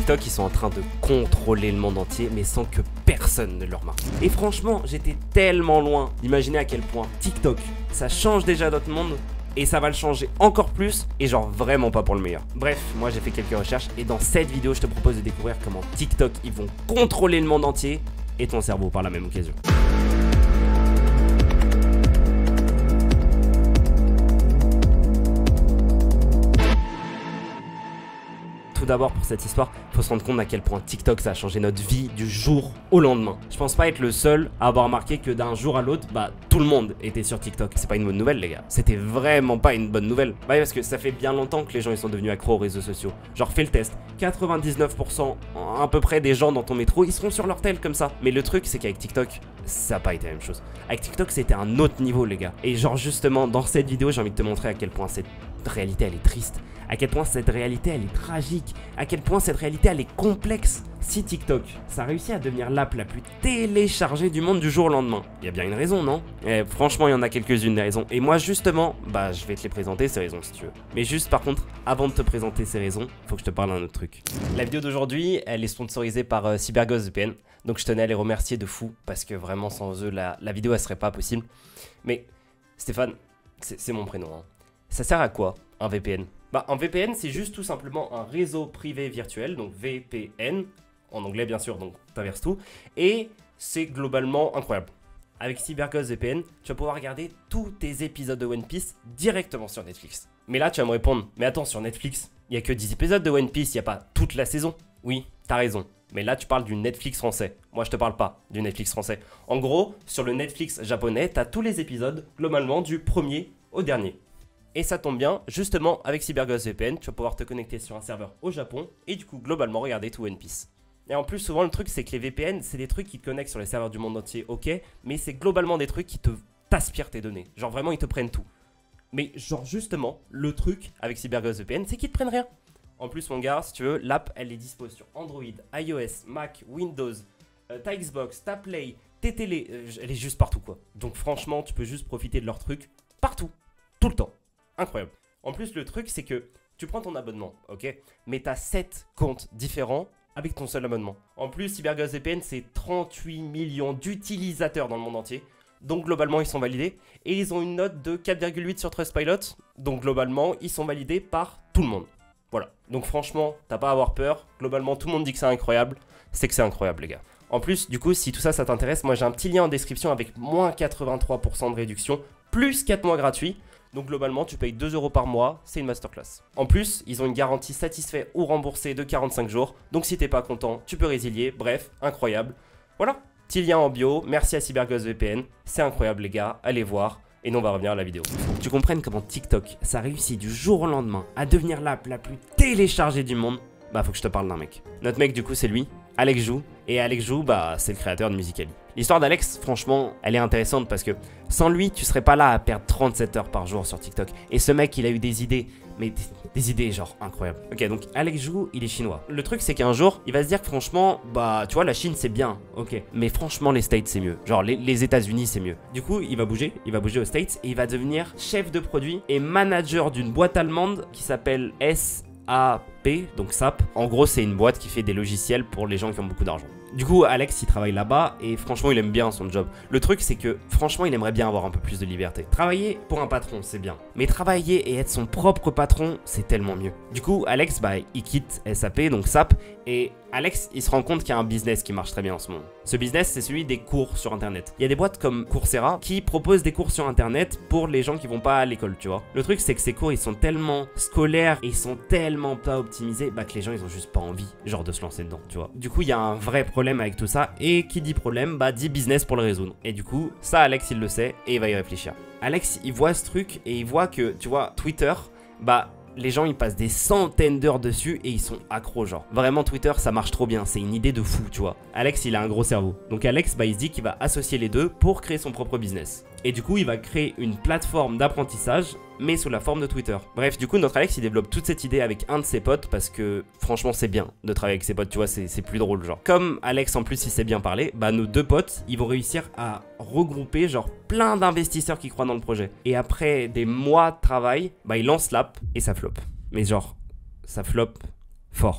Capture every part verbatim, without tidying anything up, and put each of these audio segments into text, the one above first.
TikTok, ils sont en train de contrôler le monde entier, mais sans que personne ne leur marque. Et franchement, j'étais tellement loin d'imaginer à quel point TikTok, ça change déjà notre monde, et ça va le changer encore plus, et genre vraiment pas pour le meilleur. Bref, moi j'ai fait quelques recherches, et dans cette vidéo, je te propose de découvrir comment TikTok, ils vont contrôler le monde entier, et ton cerveau par la même occasion. Tout d'abord, pour cette histoire, il faut se rendre compte à quel point TikTok ça a changé notre vie du jour au lendemain. Je pense pas être le seul à avoir remarqué que d'un jour à l'autre, bah tout le monde était sur TikTok. C'est pas une bonne nouvelle les gars, c'était vraiment pas une bonne nouvelle. Bah parce que ça fait bien longtemps que les gens ils sont devenus accros aux réseaux sociaux. Genre fais le test, quatre-vingt-dix-neuf pour cent à peu près des gens dans ton métro, ils seront sur leur tel comme ça. Mais le truc c'est qu'avec TikTok, ça a pas été la même chose. Avec TikTok c'était un autre niveau les gars. Et genre justement dans cette vidéo j'ai envie de te montrer à quel point cette réalité elle est triste. À quel point cette réalité elle est tragique, à quel point cette réalité elle est complexe. Si TikTok, ça a réussi à devenir l'app la plus téléchargée du monde du jour au lendemain, il y a bien une raison, non? Et franchement, il y en a quelques-unes des raisons. Et moi justement, bah je vais te les présenter ces raisons si tu veux. Mais juste par contre, avant de te présenter ces raisons, faut que je te parle d'un autre truc. La vidéo d'aujourd'hui, elle est sponsorisée par euh, CyberGhost V P N. Donc je tenais à les remercier de fou, parce que vraiment sans eux, la, la vidéo elle serait pas possible. Mais Stéphane, c'est mon prénom, hein. Ça sert à quoi un V P N? Bah, un V P N, c'est juste tout simplement un réseau privé virtuel, donc V P N, en anglais bien sûr, donc t'inverses tout, et c'est globalement incroyable. Avec CyberGhost V P N, tu vas pouvoir regarder tous tes épisodes de One Piece directement sur Netflix. Mais là, tu vas me répondre, mais attends, sur Netflix, il n'y a que dix épisodes de One Piece, il n'y a pas toute la saison. Oui, t'as raison, mais là, tu parles du Netflix français. Moi, je te parle pas du Netflix français. En gros, sur le Netflix japonais, t'as tous les épisodes, globalement, du premier au dernier. Et ça tombe bien, justement, avec CyberGhost V P N, tu vas pouvoir te connecter sur un serveur au Japon et du coup, globalement, regarder tout One Piece. Et en plus, souvent, le truc, c'est que les V P N, c'est des trucs qui te connectent sur les serveurs du monde entier, ok, mais c'est globalement des trucs qui te t'aspirent tes données. Genre, vraiment, ils te prennent tout. Mais genre, justement, le truc avec CyberGhost V P N, c'est qu'ils te prennent rien. En plus, mon gars, si tu veux, l'app, elle est dispo sur Android, iOS, Mac, Windows, euh, ta Xbox, ta Play, tes télé, euh, elle est juste partout, quoi. Donc, franchement, tu peux juste profiter de leur truc partout, tout le temps. Incroyable. En plus, le truc, c'est que tu prends ton abonnement, ok, mais tu as sept comptes différents avec ton seul abonnement. En plus, CyberGhost V P N, c'est trente-huit millions d'utilisateurs dans le monde entier. Donc, globalement, ils sont validés. Et ils ont une note de quatre virgule huit sur Trustpilot. Donc, globalement, ils sont validés par tout le monde. Voilà. Donc, franchement, t'as pas à avoir peur. Globalement, tout le monde dit que c'est incroyable. C'est que c'est incroyable, les gars. En plus, du coup, si tout ça, ça t'intéresse, moi, j'ai un petit lien en description avec moins quatre-vingt-trois pour cent de réduction, plus quatre mois gratuits. Donc globalement, tu payes deux euros par mois, c'est une masterclass. En plus, ils ont une garantie satisfait ou remboursé de quarante-cinq jours. Donc si t'es pas content, tu peux résilier. Bref, incroyable. Voilà, petit lien en bio. Merci à CyberGhost V P N. C'est incroyable les gars, allez voir. Et nous on va revenir à la vidéo. Pour que tu comprennes comment TikTok, ça réussit du jour au lendemain à devenir l'app la plus téléchargée du monde, bah faut que je te parle d'un mec. Notre mec du coup c'est lui, Alex Jou. Et Alex Jou, bah c'est le créateur de Musical.ly. L'histoire d'Alex, franchement, elle est intéressante parce que sans lui, tu serais pas là à perdre trente-sept heures par jour sur TikTok. Et ce mec, il a eu des idées, mais des, des idées genre incroyables. Ok, donc Alex Jou, il est chinois. Le truc, c'est qu'un jour, il va se dire que franchement, bah tu vois, la Chine, c'est bien, ok. Mais franchement, les States, c'est mieux. Genre, les, les États-Unis, c'est mieux. Du coup, il va bouger, il va bouger aux States et il va devenir chef de produit et manager d'une boîte allemande qui s'appelle S A P, donc S A P. En gros, c'est une boîte qui fait des logiciels pour les gens qui ont beaucoup d'argent. Du coup, Alex, il travaille là-bas et franchement, il aime bien son job. Le truc, c'est que franchement, il aimerait bien avoir un peu plus de liberté. Travailler pour un patron, c'est bien. Mais travailler et être son propre patron, c'est tellement mieux. Du coup, Alex, bah, il quitte S A P, donc S A P, et Alex, il se rend compte qu'il y a un business qui marche très bien en ce moment. Ce business, c'est celui des cours sur Internet. Il y a des boîtes comme Coursera qui proposent des cours sur Internet pour les gens qui vont pas à l'école, tu vois. Le truc, c'est que ces cours, ils sont tellement scolaires et ils sont tellement pas optimisés, bah, que les gens, ils ont juste pas envie, genre, de se lancer dedans, tu vois. Du coup, il y a un vrai problème avec tout ça, et qui dit problème, bah, dit business pour le résoudre. Et du coup, ça, Alex, il le sait, et il va y réfléchir. Alex, il voit ce truc, et il voit que, tu vois, Twitter, bah, les gens ils passent des centaines d'heures dessus et ils sont accros genre. Vraiment Twitter ça marche trop bien, c'est une idée de fou tu vois. Alex il a un gros cerveau. Donc Alex bah il se dit qu'il va associer les deux pour créer son propre business. Et du coup il va créer une plateforme d'apprentissage mais sous la forme de Twitter. Bref du coup notre Alex il développe toute cette idée avec un de ses potes parce que franchement c'est bien de travailler avec ses potes tu vois, c'est plus drôle genre. Comme Alex en plus il sait bien parler, bah nos deux potes ils vont réussir à regrouper genre plein d'investisseurs qui croient dans le projet. Et après des mois de travail, bah ils lancent l'app et ça flop. Mais genre ça flop fort.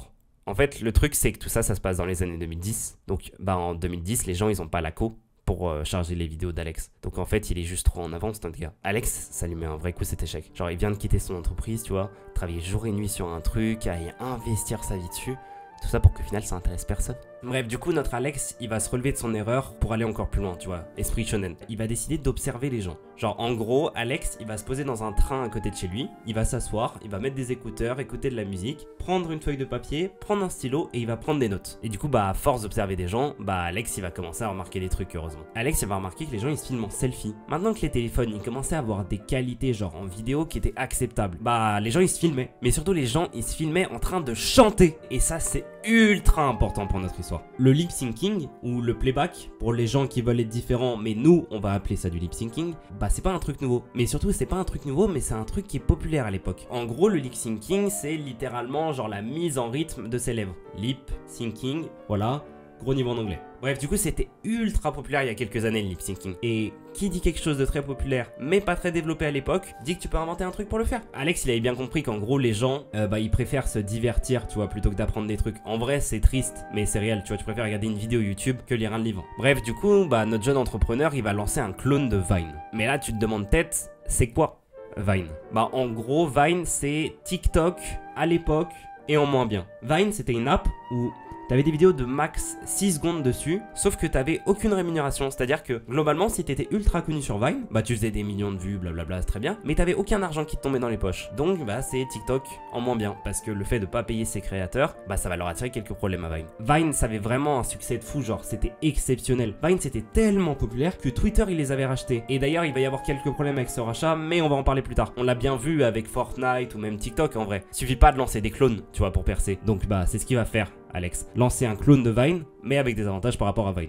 En fait, le truc, c'est que tout ça, ça se passe dans les années deux mille dix. Donc, bah, en deux mille dix, les gens, ils ont pas la co pour euh, charger les vidéos d'Alex. Donc, en fait, il est juste trop en avance, notre gars. Alex, ça lui met un vrai coup, cet échec. Genre, il vient de quitter son entreprise, tu vois, travailler jour et nuit sur un truc, à y investir sa vie dessus. Tout ça pour qu'au final, ça intéresse personne. Bref, du coup, notre Alex, il va se relever de son erreur pour aller encore plus loin, tu vois. Esprit shonen. Il va décider d'observer les gens. Genre, en gros, Alex, il va se poser dans un train à côté de chez lui. Il va s'asseoir, il va mettre des écouteurs, écouter de la musique, prendre une feuille de papier, prendre un stylo et il va prendre des notes. Et du coup, bah, à force d'observer des gens, bah, Alex, il va commencer à remarquer des trucs, heureusement. Alex, il va remarquer que les gens, ils se filment en selfie. Maintenant que les téléphones, ils commençaient à avoir des qualités, genre en vidéo, qui étaient acceptables, bah, les gens, ils se filmaient. Mais surtout, les gens, ils se filmaient en train de chanter. Et ça, c'est ultra important pour notre histoire. Le lip syncing ou le playback, pour les gens qui veulent être différents, mais nous on va appeler ça du lip syncing, bah c'est pas un truc nouveau. Mais surtout c'est pas un truc nouveau, mais c'est un truc qui est populaire à l'époque. En gros, le lip syncing, c'est littéralement genre la mise en rythme de ses lèvres. Lip syncing, voilà. Gros niveau en anglais. Bref, du coup, c'était ultra populaire il y a quelques années le lip syncing. Et qui dit quelque chose de très populaire, mais pas très développé à l'époque, dit que tu peux inventer un truc pour le faire. Alex, il avait bien compris qu'en gros, les gens, euh, bah, ils préfèrent se divertir, tu vois, plutôt que d'apprendre des trucs. En vrai, c'est triste, mais c'est réel, tu vois, tu préfères regarder une vidéo YouTube que lire un livre. Bref, du coup, bah, notre jeune entrepreneur, il va lancer un clone de Vine. Mais là, tu te demandes peut-être, c'est quoi Vine? Bah, en gros, Vine, c'est TikTok à l'époque et en moins bien. Vine, c'était une app où t'avais des vidéos de max six secondes dessus, sauf que t'avais aucune rémunération. C'est-à-dire que globalement, si t'étais ultra connu sur Vine, bah tu faisais des millions de vues, blablabla, c'est très bien, mais t'avais aucun argent qui te tombait dans les poches. Donc bah c'est TikTok en moins bien, parce que le fait de pas payer ses créateurs, bah ça va leur attirer quelques problèmes à Vine. Vine, ça avait vraiment un succès de fou, genre c'était exceptionnel. Vine, c'était tellement populaire que Twitter, il les avait rachetés. Et d'ailleurs, il va y avoir quelques problèmes avec ce rachat, mais on va en parler plus tard. On l'a bien vu avec Fortnite ou même TikTok en vrai. Suffit pas de lancer des clones, tu vois, pour percer. Donc bah c'est ce qu'il va faire, Alex. Lancer un clone de Vine, mais avec des avantages par rapport à Vine.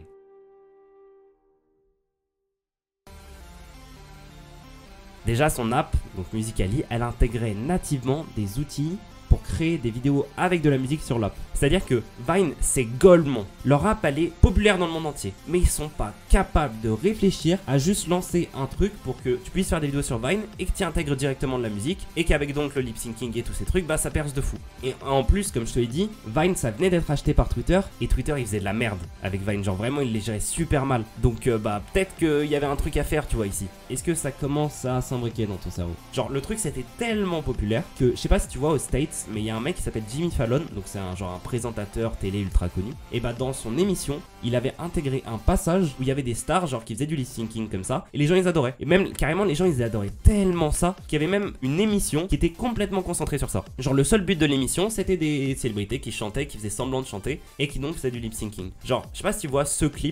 Déjà, son app, donc Musical.ly, elle intégrait nativement des outils pour créer des vidéos avec de la musique sur l'app. C'est-à-dire que Vine, c'est golemont. Leur app, elle est populaire dans le monde entier. Mais ils sont pas capables de réfléchir à juste lancer un truc pour que tu puisses faire des vidéos sur Vine et que tu intègres directement de la musique et qu'avec donc le lip syncing et tous ces trucs, bah ça perce de fou. Et en plus, comme je te l'ai dit, Vine, ça venait d'être acheté par Twitter et Twitter, il faisait de la merde avec Vine. Genre vraiment, il les gérait super mal. Donc euh, bah peut-être qu'il y avait un truc à faire, tu vois, ici. Est-ce que ça commence à s'imbriquer dans ton cerveau? Genre le truc, c'était tellement populaire que, je sais pas si tu vois aux States, mais il y a un mec qui s'appelle Jimmy Fallon, donc c'est un genre un présentateur télé ultra connu, et bah dans son émission, il avait intégré un passage où il y avait des stars genre qui faisaient du lip syncing comme ça, et les gens ils adoraient. Et même carrément les gens ils adoraient tellement ça qu'il y avait même une émission qui était complètement concentrée sur ça. Genre le seul but de l'émission, c'était des célébrités qui chantaient, qui faisaient semblant de chanter et qui donc faisaient du lip syncing. Genre, je sais pas si tu vois ce clip.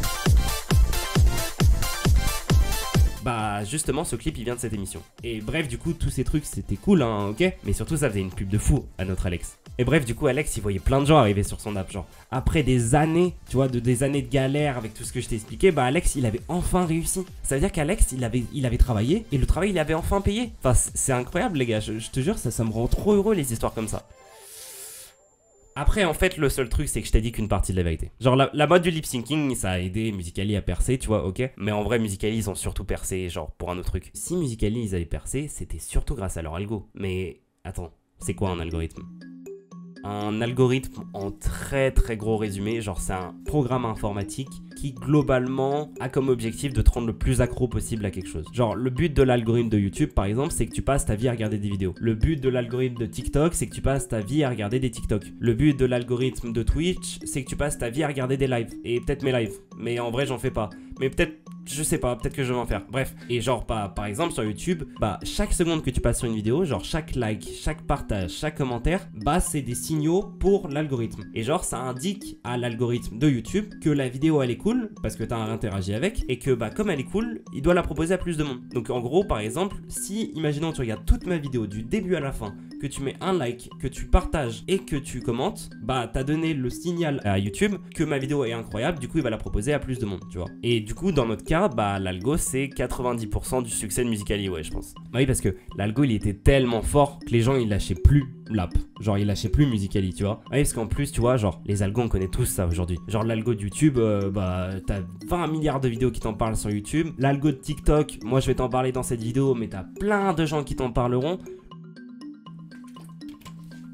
Bah justement ce clip il vient de cette émission. Et bref du coup tous ces trucs c'était cool hein, ok. Mais surtout ça faisait une pub de fou à notre Alex. Et bref du coup Alex il voyait plein de gens arriver sur son app. Genre après des années, tu vois, de des années de galère avec tout ce que je t'ai expliqué, bah Alex il avait enfin réussi. Ça veut dire qu'Alex il avait, il avait travaillé et le travail il avait enfin payé. Enfin c'est incroyable les gars, je, je te jure ça, ça me rend trop heureux les histoires comme ça. Après, en fait, le seul truc, c'est que je t'ai dit qu'une partie de la vérité. Genre, la, la mode du lip syncing, ça a aidé Musical.ly à percer, tu vois, ok. Mais en vrai, Musical.ly, ils ont surtout percé, genre, pour un autre truc. Si Musical.ly, ils avaient percé, c'était surtout grâce à leur algo. Mais, attends, c'est quoi un algorithme ? Un algorithme, en très très gros résumé, genre c'est un programme informatique qui globalement a comme objectif de te rendre le plus accro possible à quelque chose. Genre le but de l'algorithme de YouTube par exemple, c'est que tu passes ta vie à regarder des vidéos. Le but de l'algorithme de TikTok, c'est que tu passes ta vie à regarder des TikTok. Le but de l'algorithme de Twitch, c'est que tu passes ta vie à regarder des lives. Et peut-être mes lives, mais en vrai j'en fais pas. Mais peut-être, je sais pas, peut-être que je vais en faire. Bref, et genre par, par exemple sur YouTube, bah chaque seconde que tu passes sur une vidéo, genre chaque like, chaque partage, chaque commentaire, bah c'est des signaux pour l'algorithme. Et genre ça indique à l'algorithme de YouTube que la vidéo elle est cool parce que t'as interagi avec et que bah comme elle est cool, il doit la proposer à plus de monde. Donc en gros par exemple, si imaginons tu regardes toute ma vidéo du début à la fin, que tu mets un like, que tu partages et que tu commentes, bah t'as donné le signal à YouTube que ma vidéo est incroyable, du coup il va la proposer à plus de monde, tu vois. Et du coup dans notre cas, bah l'algo c'est quatre-vingt-dix pour cent du succès de Musical.ly, ouais je pense. Bah oui parce que l'algo il était tellement fort que les gens ils lâchaient plus l'app, genre ils lâchaient plus Musical.ly, tu vois. Ouais parce qu'en plus tu vois genre les algos on connaît tous ça aujourd'hui. Genre l'algo de YouTube, euh, bah t'as vingt milliards de vidéos qui t'en parlent sur YouTube. L'algo de TikTok, moi je vais t'en parler dans cette vidéo mais t'as plein de gens qui t'en parleront.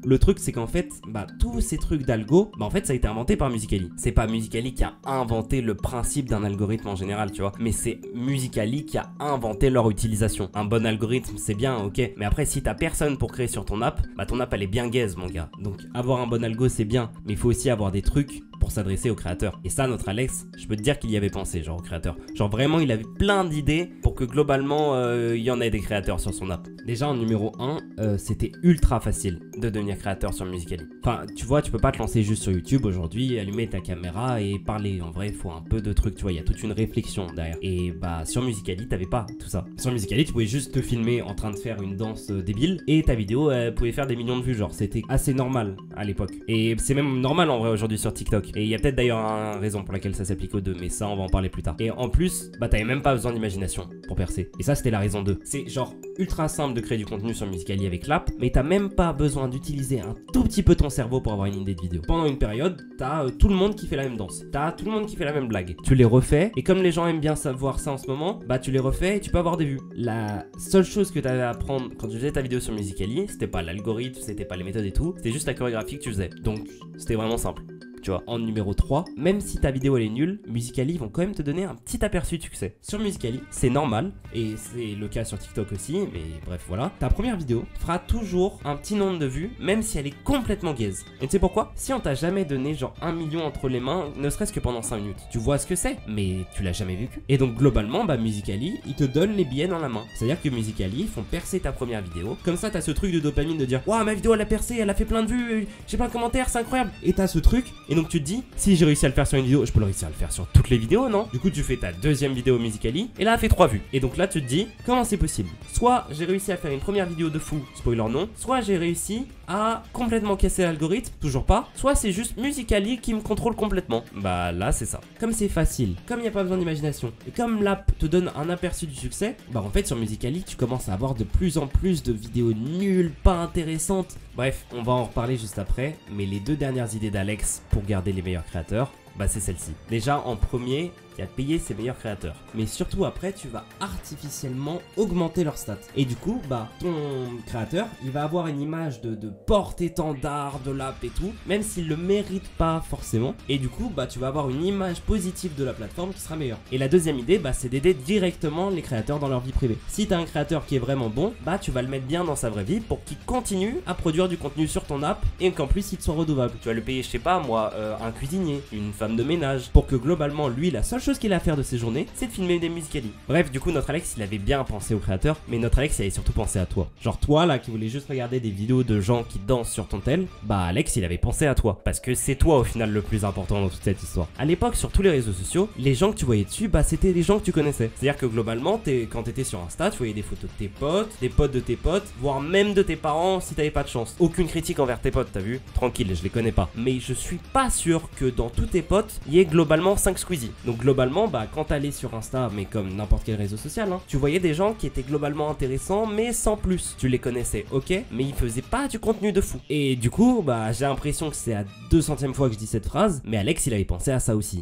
Le truc c'est qu'en fait, bah tous ces trucs d'algo, bah en fait ça a été inventé par Musical.ly. C'est pas Musical.ly qui a inventé le principe d'un algorithme en général, tu vois, mais c'est Musical.ly qui a inventé leur utilisation. Un bon algorithme c'est bien, ok, mais après si t'as personne pour créer sur ton app, bah ton app elle est bien gaze mon gars. Donc avoir un bon algo c'est bien, mais il faut aussi avoir des trucs pour s'adresser aux créateurs. Et ça, notre Alex, je peux te dire qu'il y avait pensé, genre aux créateurs. Genre vraiment, il avait plein d'idées pour que globalement, euh, il y en ait des créateurs sur son app. Déjà, en numéro un, euh, c'était ultra facile de devenir créateur sur Musical.ly. Enfin, tu vois, tu peux pas te lancer juste sur YouTube aujourd'hui, allumer ta caméra et parler. En vrai, il faut un peu de trucs, tu vois, il y a toute une réflexion derrière. Et bah, sur Musical.ly, t'avais pas tout ça. Sur Musical.ly, tu pouvais juste te filmer en train de faire une danse euh, débile et ta vidéo, elle pouvait faire des millions de vues. Genre, c'était assez normal à l'époque. Et c'est même normal en vrai aujourd'hui sur TikTok. Et il y a peut-être d'ailleurs une raison pour laquelle ça s'applique aux deux, mais ça on va en parler plus tard. Et en plus, bah t'avais même pas besoin d'imagination pour percer. Et ça c'était la raison deux. C'est genre ultra simple de créer du contenu sur Musical.ly avec l'app, mais t'as même pas besoin d'utiliser un tout petit peu ton cerveau pour avoir une idée de vidéo. Pendant une période, t'as euh, tout le monde qui fait la même danse. T'as tout le monde qui fait la même blague. Tu les refais, et comme les gens aiment bien savoir ça en ce moment, bah tu les refais et tu peux avoir des vues. La seule chose que t'avais à apprendre quand tu faisais ta vidéo sur Musical.ly, c'était pas l'algorithme, c'était pas les méthodes et tout, c'était juste la chorégraphie que tu faisais. Donc c'était vraiment simple. Tu vois, en numéro trois, même si ta vidéo elle est nulle, Musical.ly vont quand même te donner un petit aperçu de succès. Sur Musical.ly, c'est normal, et c'est le cas sur TikTok aussi, mais bref, voilà. Ta première vidéo fera toujours un petit nombre de vues, même si elle est complètement gaze. Et tu sais pourquoi? Si on t'a jamais donné genre un million entre les mains, ne serait-ce que pendant cinq minutes, tu vois ce que c'est, mais tu l'as jamais vécu. Et donc globalement, bah Musical.ly, ils te donnent les billets dans la main. C'est-à-dire que Musical.ly font percer ta première vidéo. Comme ça, t'as ce truc de dopamine de dire, waouh, ma vidéo elle a percé, elle a fait plein de vues, j'ai plein de commentaires, c'est incroyable. Et t'as ce truc, et donc tu te dis, si j'ai réussi à le faire sur une vidéo, je peux le réussir à le faire sur toutes les vidéos, non? Du coup, tu fais ta deuxième vidéo Musical.ly, et là, elle fait trois vues. Et donc là, tu te dis, comment c'est possible? Soit j'ai réussi à faire une première vidéo de fou, spoiler non, soit j'ai réussi à complètement casser l'algorithme, toujours pas, soit c'est juste Musical.ly qui me contrôle complètement. Bah là, c'est ça. Comme c'est facile, comme il n'y a pas besoin d'imagination, et comme l'app te donne un aperçu du succès, bah en fait, sur Musical.ly, tu commences à avoir de plus en plus de vidéos nulles, pas intéressantes. Bref, on va en reparler juste après, mais les deux dernières idées d'Alex pour garder les meilleurs créateurs, bah c'est celle-ci. Déjà en premier, il y a de payer ses meilleurs créateurs. Mais surtout après, tu vas artificiellement augmenter leurs stats. Et du coup, bah ton créateur, il va avoir une image de, de porte-étendard de l'app et tout, même s'il le mérite pas forcément. Et du coup, bah tu vas avoir une image positive de la plateforme qui sera meilleure. Et la deuxième idée, bah c'est d'aider directement les créateurs dans leur vie privée. Si tu as un créateur qui est vraiment bon, bah tu vas le mettre bien dans sa vraie vie pour qu'il continue à produire du contenu sur ton app et qu'en plus il te soit redevable. Tu vas le payer, je sais pas moi, euh, un cuisinier, une femme de ménage, pour que globalement lui, la seule chose qu'il a à faire de ses journées, c'est de filmer des Musical.ly. Bref, du coup notre Alex il avait bien pensé au créateur, mais notre Alex il avait surtout pensé à toi. Genre toi là qui voulais juste regarder des vidéos de gens qui dansent sur ton tel, bah Alex il avait pensé à toi, parce que c'est toi au final le plus important dans toute cette histoire. À l'époque sur tous les réseaux sociaux, les gens que tu voyais dessus, bah c'était les gens que tu connaissais. C'est-à-dire que globalement, es, quand t'étais sur Insta, tu voyais des photos de tes potes, des potes de tes potes, voire même de tes parents si t'avais pas de chance. Aucune critique envers tes potes, t'as vu? Tranquille, je les connais pas. Mais je suis pas sûr que dans tous tes potes, il y ait globalement cinq Squeezie. Donc globalement, bah quand t'allais sur Insta, mais comme n'importe quel réseau social, hein, tu voyais des gens qui étaient globalement intéressants, mais sans plus. Tu les connaissais, ok, mais ils faisaient pas du contenu de fou. Et du coup, bah j'ai l'impression que c'est à deux centième fois que je dis cette phrase, mais Alex il avait pensé à ça aussi.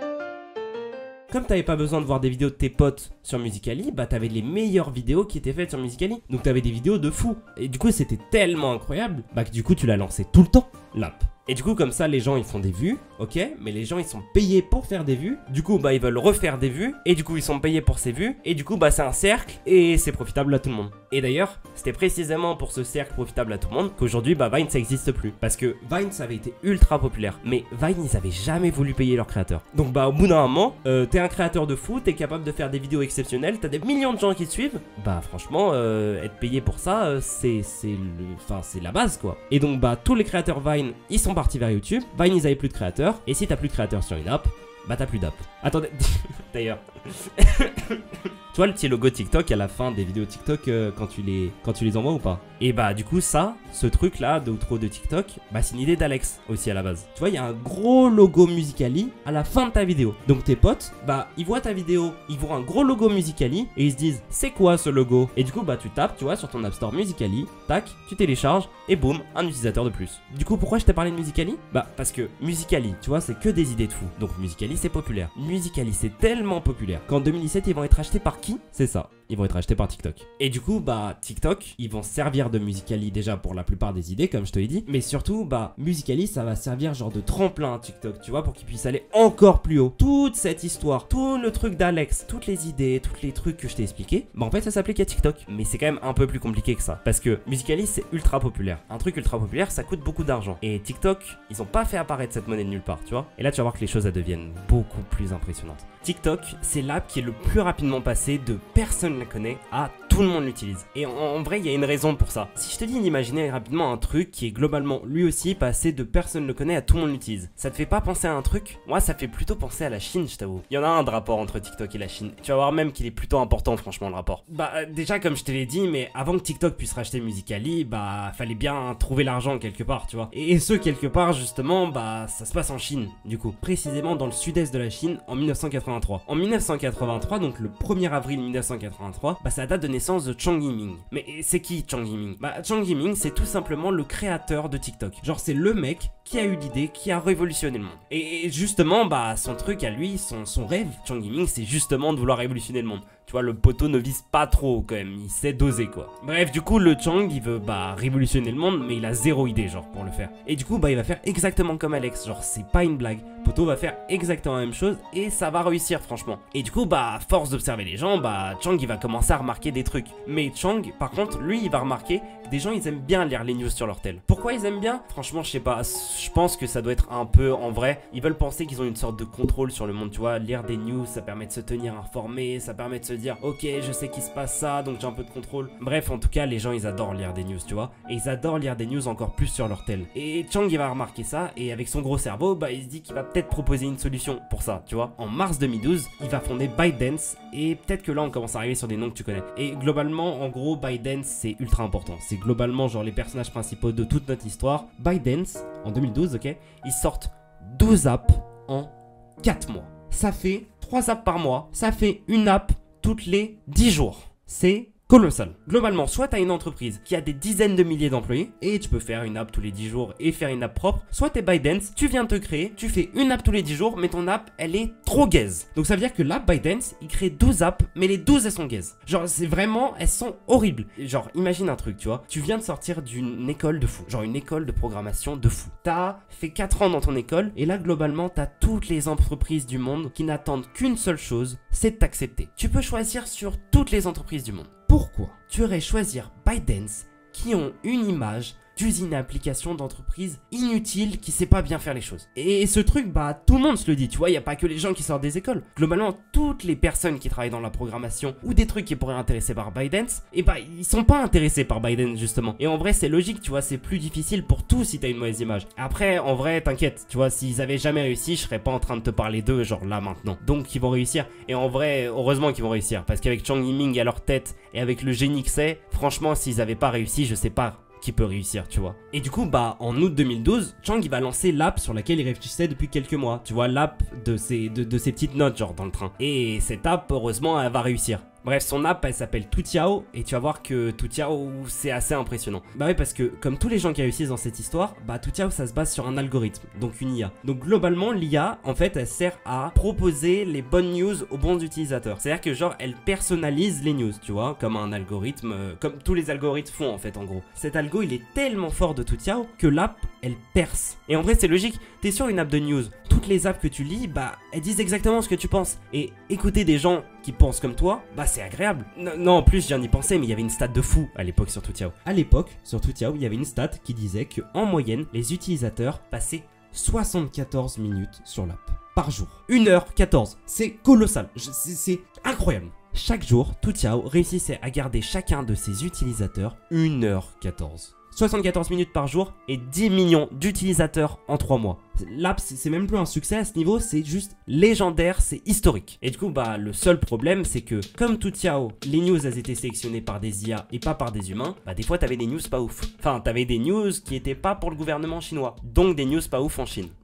Comme t'avais pas besoin de voir des vidéos de tes potes sur Musical.ly, bah t'avais les meilleures vidéos qui étaient faites sur Musical.ly. Donc t'avais des vidéos de fou. Et du coup c'était tellement incroyable, bah que du coup tu l'as lancé tout le temps, l'app. Et du coup comme ça les gens ils font des vues, ok, mais les gens ils sont payés pour faire des vues. Du coup bah ils veulent refaire des vues, et du coup ils sont payés pour ces vues, et du coup bah c'est un cercle, et c'est profitable à tout le monde. Et d'ailleurs, c'était précisément pour ce cercle profitable à tout le monde qu'aujourd'hui bah Vine ça existe plus. Parce que Vine ça avait été ultra populaire, mais Vine ils avaient jamais voulu payer leurs créateurs. Donc bah au bout d'un moment, euh, t'es un créateur de fou, t'es capable de faire des vidéos exceptionnelles, t'as des millions de gens qui te suivent, bah franchement euh, être payé pour ça euh, c'est c'est le, enfin c'est la base quoi. Et donc bah tous les créateurs Vine ils sont partis vers YouTube. Vine ils avaient plus de créateurs, et si t'as plus de créateurs sur une app, bah t'as plus d'app. Attendez, d'ailleurs. Tu vois le petit logo TikTok à la fin des vidéos TikTok euh, quand, tu les, quand tu les envoies ou pas? Et bah du coup ça, ce truc là d'outro de TikTok, bah c'est une idée d'Alex aussi à la base. Tu vois il y a un gros logo Musical.ly à la fin de ta vidéo. Donc tes potes, bah ils voient ta vidéo, ils voient un gros logo Musical.ly et ils se disent c'est quoi ce logo? Et du coup bah tu tapes, tu vois, sur ton App Store Musical.ly, tac, tu télécharges et boum, un utilisateur de plus. Du coup pourquoi je t'ai parlé de Musical.ly? Bah parce que Musical.ly, tu vois, c'est que des idées de fou. Donc Musical.ly c'est populaire. Musical.ly c'est tellement populaire qu'en deux mille dix-sept ils vont être achetés par qui? C'est ça. ils vont être achetés par TikTok. Et du coup, bah, TikTok, ils vont servir de Musical.ly déjà pour la plupart des idées, comme je te l'ai dit. Mais surtout, bah, Musical.ly, ça va servir genre de tremplin à TikTok, tu vois, pour qu'ils puissent aller encore plus haut. Toute cette histoire, tout le truc d'Alex, toutes les idées, tous les trucs que je t'ai expliqué, bah, en fait, ça s'applique à TikTok. Mais c'est quand même un peu plus compliqué que ça. Parce que Musical.ly, c'est ultra populaire. Un truc ultra populaire, ça coûte beaucoup d'argent. Et TikTok, ils ont pas fait apparaître cette monnaie de nulle part, tu vois. Et là, tu vas voir que les choses, elles deviennent beaucoup plus impressionnantes. TikTok, c'est l'app qui est le plus rapidement passé de personne la connaît à tout le monde l'utilise. Et en, en vrai, il y a une raison pour ça. Si je te dis d'imaginer rapidement un truc qui est globalement lui aussi passé de personne le connaît à tout le monde l'utilise, ça te fait pas penser à un truc? Moi, ça fait plutôt penser à la Chine, je t'avoue. Il y en a un de rapport entre TikTok et la Chine. Tu vas voir même qu'il est plutôt important, franchement, le rapport. Bah, déjà, comme je te l'ai dit, mais avant que TikTok puisse racheter Musical.ly, bah, fallait bien trouver l'argent quelque part, tu vois. Et, et ce quelque part, justement, bah, ça se passe en Chine, du coup. Précisément dans le sud-est de la Chine, en mille neuf cent quatre-vingt-trois. En mille neuf cent quatre-vingt-trois, donc le premier avril mille neuf cent quatre-vingt-trois, bah, c'est la date de naissance de Zhang Yiming. Mais c'est qui Zhang Yiming? Bah, Zhang Yiming, c'est tout simplement le créateur de TikTok. Genre, c'est le mec qui a eu l'idée, qui a révolutionné le monde. Et, et justement, bah, son truc à lui, son, son rêve, Zhang Yiming, c'est justement de vouloir révolutionner le monde. Tu vois, le poteau ne vise pas trop quand même, il sait doser quoi. Bref, du coup, le Zhang, il veut bah révolutionner le monde, mais il a zéro idée genre pour le faire. Et du coup, bah il va faire exactement comme Alex, genre c'est pas une blague. Poteau va faire exactement la même chose et ça va réussir franchement. Et du coup, bah à force d'observer les gens, bah Zhang il va commencer à remarquer des trucs. Mais Zhang, par contre, lui, il va remarquer que des gens ils aiment bien lire les news sur leur tel. Pourquoi ils aiment bien? Franchement, je sais pas. Je pense que ça doit être un peu en vrai. Ils veulent penser qu'ils ont une sorte de contrôle sur le monde, tu vois. Lire des news, ça permet de se tenir informé, ça permet de se dire ok, je sais qu'il se passe ça, donc j'ai un peu de contrôle. Bref, en tout cas, les gens ils adorent lire des news, tu vois. Et ils adorent lire des news encore plus sur leur tel. Et Zhang il va remarquer ça et avec son gros cerveau, bah il se dit qu'il va peut-être proposer une solution pour ça, tu vois. En mars deux mille douze, il va fonder ByteDance et peut-être que là on commence à arriver sur des noms que tu connais. Et globalement, en gros, ByteDance c'est ultra important. C'est globalement genre les personnages principaux de toute notre histoire. ByteDance, en deux mille douze, ok, ils sortent douze apps en quatre mois. Ça fait trois apps par mois, ça fait une app toutes les dix jours. C'est colossal. Globalement, soit tu as une entreprise qui a des dizaines de milliers d'employés et tu peux faire une app tous les dix jours et faire une app propre, soit tu es ByteDance, tu viens de te créer, tu fais une app tous les dix jours, mais ton app, elle est trop gaze. Donc ça veut dire que l'app ByteDance, il crée douze apps, mais les douze, elles sont gaze. Genre, c'est vraiment, elles sont horribles. Genre, imagine un truc, tu vois. Tu viens de sortir d'une école de fou, genre une école de programmation de fou. T'as fait quatre ans dans ton école et là, globalement, t'as toutes les entreprises du monde qui n'attendent qu'une seule chose, c'est de t'accepter. Tu peux choisir sur toutes les entreprises du monde. Pourquoi tu aurais choisir ByteDance qui ont une image d'usine à application d'entreprise inutile qui sait pas bien faire les choses? Et ce truc, bah tout le monde se le dit, tu vois, il y a pas que les gens qui sortent des écoles. Globalement, toutes les personnes qui travaillent dans la programmation ou des trucs qui pourraient intéresser par ByteDance, et bah ils sont pas intéressés par ByteDance justement. Et en vrai, c'est logique, tu vois, c'est plus difficile pour tous si t'as une mauvaise image. Après, en vrai, t'inquiète, tu vois, s'ils avaient jamais réussi, je serais pas en train de te parler d'eux genre là maintenant. Donc ils vont réussir. Et en vrai, heureusement qu'ils vont réussir parce qu'avec Zhang Yiming à leur tête et avec le génie que c'est, franchement, s'ils avaient pas réussi, je sais pas qui peut réussir, tu vois. Et du coup, bah, en août deux mille douze, Zhang, il va lancer l'app sur laquelle il réfléchissait depuis quelques mois. Tu vois, l'app de ses, de, de ses petites notes, genre, dans le train. Et cette app, heureusement, elle va réussir. Bref, son app, elle s'appelle Toutiao, et tu vas voir que Toutiao, c'est assez impressionnant. Bah oui, parce que, comme tous les gens qui réussissent dans cette histoire, bah Toutiao, ça se base sur un algorithme, donc une I A. Donc globalement, l'I A, en fait, elle sert à proposer les bonnes news aux bons utilisateurs. C'est-à-dire que, genre, elle personnalise les news, tu vois, comme un algorithme, euh, comme tous les algorithmes font, en fait, en gros. Cet algo, il est tellement fort de Toutiao que l'app, elle perce. Et en vrai, c'est logique, t'es sur une app de news, toutes les apps que tu lis, bah, elles disent exactement ce que tu penses. Et écouter des gens qui pensent comme toi, bah c'est agréable. Non, non, en plus, je viens d'y penser, mais il y avait une stat de fou à l'époque sur Toutiao. À l'époque, sur Toutiao, il y avait une stat qui disait que en moyenne, les utilisateurs passaient soixante-quatorze minutes sur l'app par jour. une heure quatorze. C'est colossal. C'est incroyable. Chaque jour, Toutiao réussissait à garder chacun de ses utilisateurs une heure quatorze. soixante-quatorze minutes par jour et dix millions d'utilisateurs en trois mois. L'app, c'est même plus un succès à ce niveau, c'est juste légendaire, c'est historique. Et du coup, bah, le seul problème, c'est que comme Toutiao, les news, elles étaient sélectionnées par des I A et pas par des humains, bah, des fois, t'avais des news pas ouf. Enfin, t'avais des news qui étaient pas pour le gouvernement chinois, donc des news pas ouf en Chine.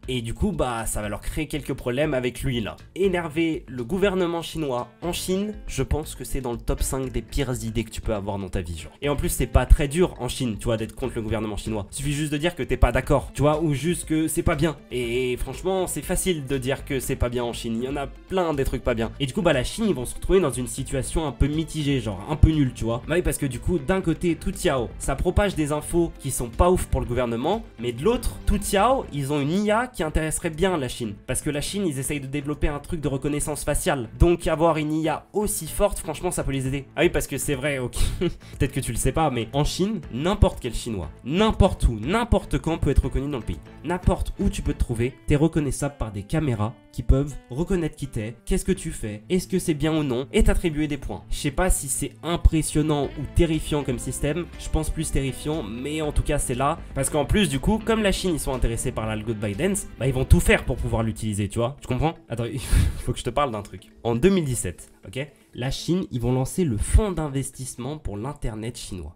Et du coup, bah, ça va leur créer quelques problèmes avec lui là. Énerver le gouvernement chinois en Chine, je pense que c'est dans le top cinq des pires idées que tu peux avoir dans ta vie, genre. Et en plus, c'est pas très dur en Chine, tu vois, d'être contre le gouvernement chinois. Suffit juste de dire que t'es pas d'accord, tu vois, ou juste que c'est pas bien. Et franchement, c'est facile de dire que c'est pas bien en Chine. Il y en a plein des trucs pas bien. Et du coup, bah, la Chine, ils vont se retrouver dans une situation un peu mitigée, genre un peu nulle, tu vois. Bah oui, parce que du coup, d'un côté, tout Yao, ça propage des infos qui sont pas ouf pour le gouvernement, mais de l'autre, tout Yao, ils ont une I A qui intéresserait bien la Chine. Parce que la Chine, ils essayent de développer un truc de reconnaissance faciale. Donc avoir une I A aussi forte, franchement, ça peut les aider. Ah oui, parce que c'est vrai, ok, peut-être que tu le sais pas, mais en Chine, n'importe quel Chinois, n'importe où, n'importe quand peut être reconnu dans le pays. N'importe où tu peux te trouver, t'es reconnaissable par des caméras qui peuvent reconnaître qui t'es, qu'est-ce que tu fais, est-ce que c'est bien ou non, et t'attribuer des points. Je sais pas si c'est impressionnant ou terrifiant comme système, je pense plus terrifiant, mais en tout cas c'est là. Parce qu'en plus du coup, comme la Chine ils sont intéressés par l'algo de ByteDance, bah ils vont tout faire pour pouvoir l'utiliser, tu vois. Tu comprends? Attends, il faut que je te parle d'un truc. En deux mille dix-sept, ok, la Chine, ils vont lancer le fonds d'investissement pour l'internet chinois.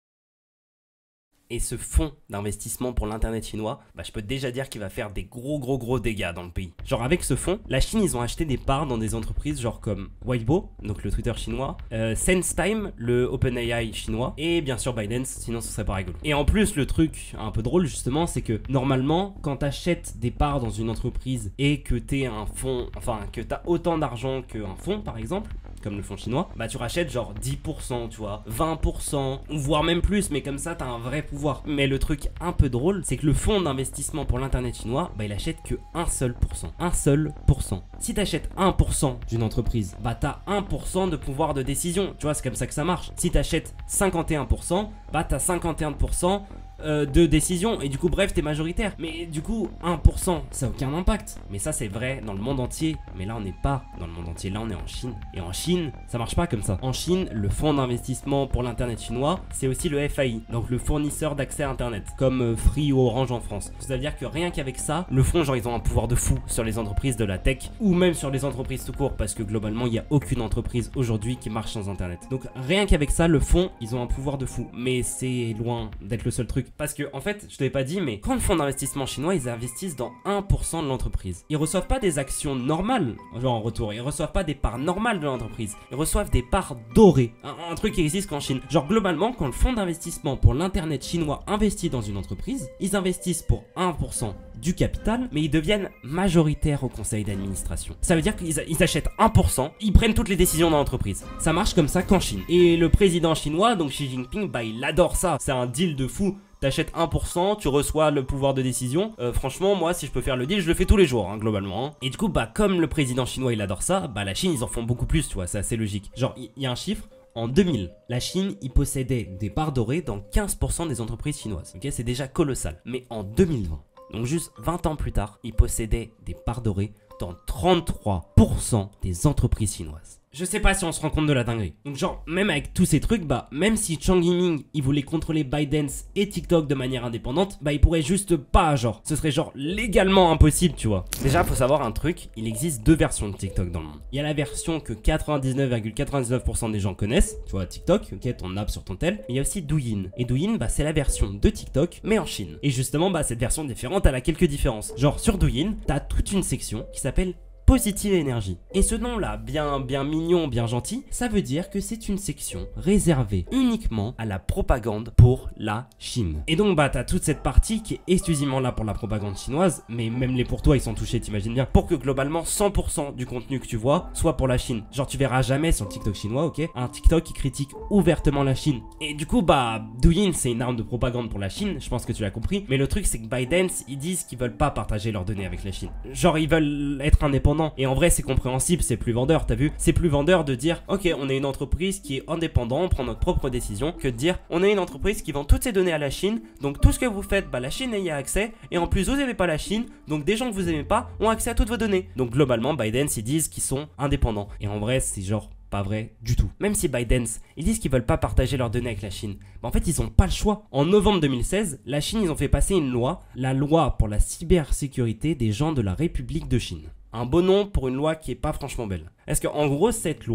Et ce fonds d'investissement pour l'internet chinois, bah je peux déjà dire qu'il va faire des gros gros gros dégâts dans le pays. Genre avec ce fonds, la Chine ils ont acheté des parts dans des entreprises genre comme Weibo, donc le Twitter chinois, euh, SenseTime, le OpenAI chinois, et bien sûr ByteDance, sinon ce serait pas rigolo. Et en plus le truc un peu drôle justement, c'est que normalement quand t'achètes des parts dans une entreprise et que t'es un fonds, enfin que t'as autant d'argent qu'un fonds par exemple, comme le fonds chinois, bah tu rachètes genre dix pour cent, tu vois, vingt pour cent, voire même plus, mais comme ça t'as un vrai pouvoir. Mais le truc un peu drôle, c'est que le fonds d'investissement pour l'internet chinois, bah il achète que un seul pour cent. Un seul pour cent. Si t'achètes un pour cent d'une entreprise, bah t'as un pour cent de pouvoir de décision, tu vois, c'est comme ça que ça marche. Si t'achètes cinquante et un pour cent, bah t'as cinquante et un pour cent Euh, de décision et du coup bref t'es majoritaire, mais du coup un pour cent ça a aucun impact. Mais ça c'est vrai dans le monde entier, mais là on n'est pas dans le monde entier, là on est en Chine, et en Chine ça marche pas comme ça. En Chine le fonds d'investissement pour l'internet chinois c'est aussi le F A I, donc le fournisseur d'accès à internet, comme euh, Free ou Orange en France. Ça veut dire que rien qu'avec ça, le fonds genre ils ont un pouvoir de fou sur les entreprises de la tech, ou même sur les entreprises tout court, parce que globalement il n'y a aucune entreprise aujourd'hui qui marche sans internet. Donc rien qu'avec ça le fonds ils ont un pouvoir de fou, mais c'est loin d'être le seul truc. Parce que en fait, je t'avais pas dit, mais quand le fonds d'investissement chinois, ils investissent dans un pour cent de l'entreprise. Ils reçoivent pas des actions normales, genre en retour. Ils reçoivent pas des parts normales de l'entreprise. Ils reçoivent des parts dorées. Un, un truc qui existe qu'en Chine. Genre globalement, quand le fonds d'investissement pour l'internet chinois investit dans une entreprise, ils investissent pour un pour cent du capital, mais ils deviennent majoritaires au conseil d'administration. Ça veut dire qu'ils ils achètent un pour cent, ils prennent toutes les décisions dans l'entreprise. Ça marche comme ça qu'en Chine. Et le président chinois, donc Xi Jinping, bah il adore ça. C'est un deal de fou. T'achètes un pour cent, tu reçois le pouvoir de décision. Euh, franchement, moi, si je peux faire le deal, je le fais tous les jours, hein, globalement. Hein. Et du coup, bah, comme le président chinois, il adore ça, bah, la Chine, ils en font beaucoup plus, tu vois, c'est assez logique. Genre, il y, y a un chiffre. En deux mille, la Chine y possédait des parts dorées dans quinze pour cent des entreprises chinoises. Ok, c'est déjà colossal. Mais en deux mille vingt, donc juste vingt ans plus tard, il possédait des parts dorées dans trente-trois pour cent des entreprises chinoises. Je sais pas si on se rend compte de la dinguerie. Donc genre, même avec tous ces trucs, bah, même si Zhang Yiming, il voulait contrôler ByteDance et TikTok de manière indépendante, bah, il pourrait juste pas, genre. Ce serait genre légalement impossible, tu vois. Déjà, faut savoir un truc, il existe deux versions de TikTok dans le monde. Il y a la version que quatre-vingt-dix-neuf virgule quatre-vingt-dix-neuf pour cent des gens connaissent, tu vois, TikTok, ok, ton app sur ton tel. Mais il y a aussi Douyin. Et Douyin, bah, c'est la version de TikTok, mais en Chine. Et justement, bah, cette version différente, elle a quelques différences. Genre, sur Douyin, t'as toute une section qui s'appelle Positive Energy. Et ce nom-là, bien, bien mignon, bien gentil, ça veut dire que c'est une section réservée uniquement à la propagande pour la Chine. Et donc, bah, t'as toute cette partie qui est exclusivement là pour la propagande chinoise, mais même les pour toi, ils sont touchés, t'imagines bien, pour que globalement cent pour cent du contenu que tu vois soit pour la Chine. Genre, tu verras jamais sur le TikTok chinois, ok, un TikTok qui critique ouvertement la Chine. Et du coup, bah, Douyin, c'est une arme de propagande pour la Chine, je pense que tu l'as compris, mais le truc, c'est que ByteDance, ils disent qu'ils veulent pas partager leurs données avec la Chine. Genre, ils veulent être indépendants. Et en vrai c'est compréhensible, c'est plus vendeur, t'as vu. C'est plus vendeur de dire ok on est une entreprise qui est indépendante, on prend notre propre décision, que de dire on est une entreprise qui vend toutes ses données à la Chine, donc tout ce que vous faites, bah la Chine y a accès, et en plus vous aimez pas la Chine, donc des gens que vous aimez pas ont accès à toutes vos données. Donc globalement ByteDance ils disent qu'ils sont indépendants. Et en vrai c'est genre pas vrai du tout. Même si ByteDance, ils disent qu'ils veulent pas partager leurs données avec la Chine, bah en fait ils ont pas le choix. En novembre deux mille seize, la Chine ils ont fait passer une loi, la loi pour la cybersécurité des gens de la République de Chine. Un beau nom pour une loi qui est pas franchement belle. Parce qu'en gros cette loi,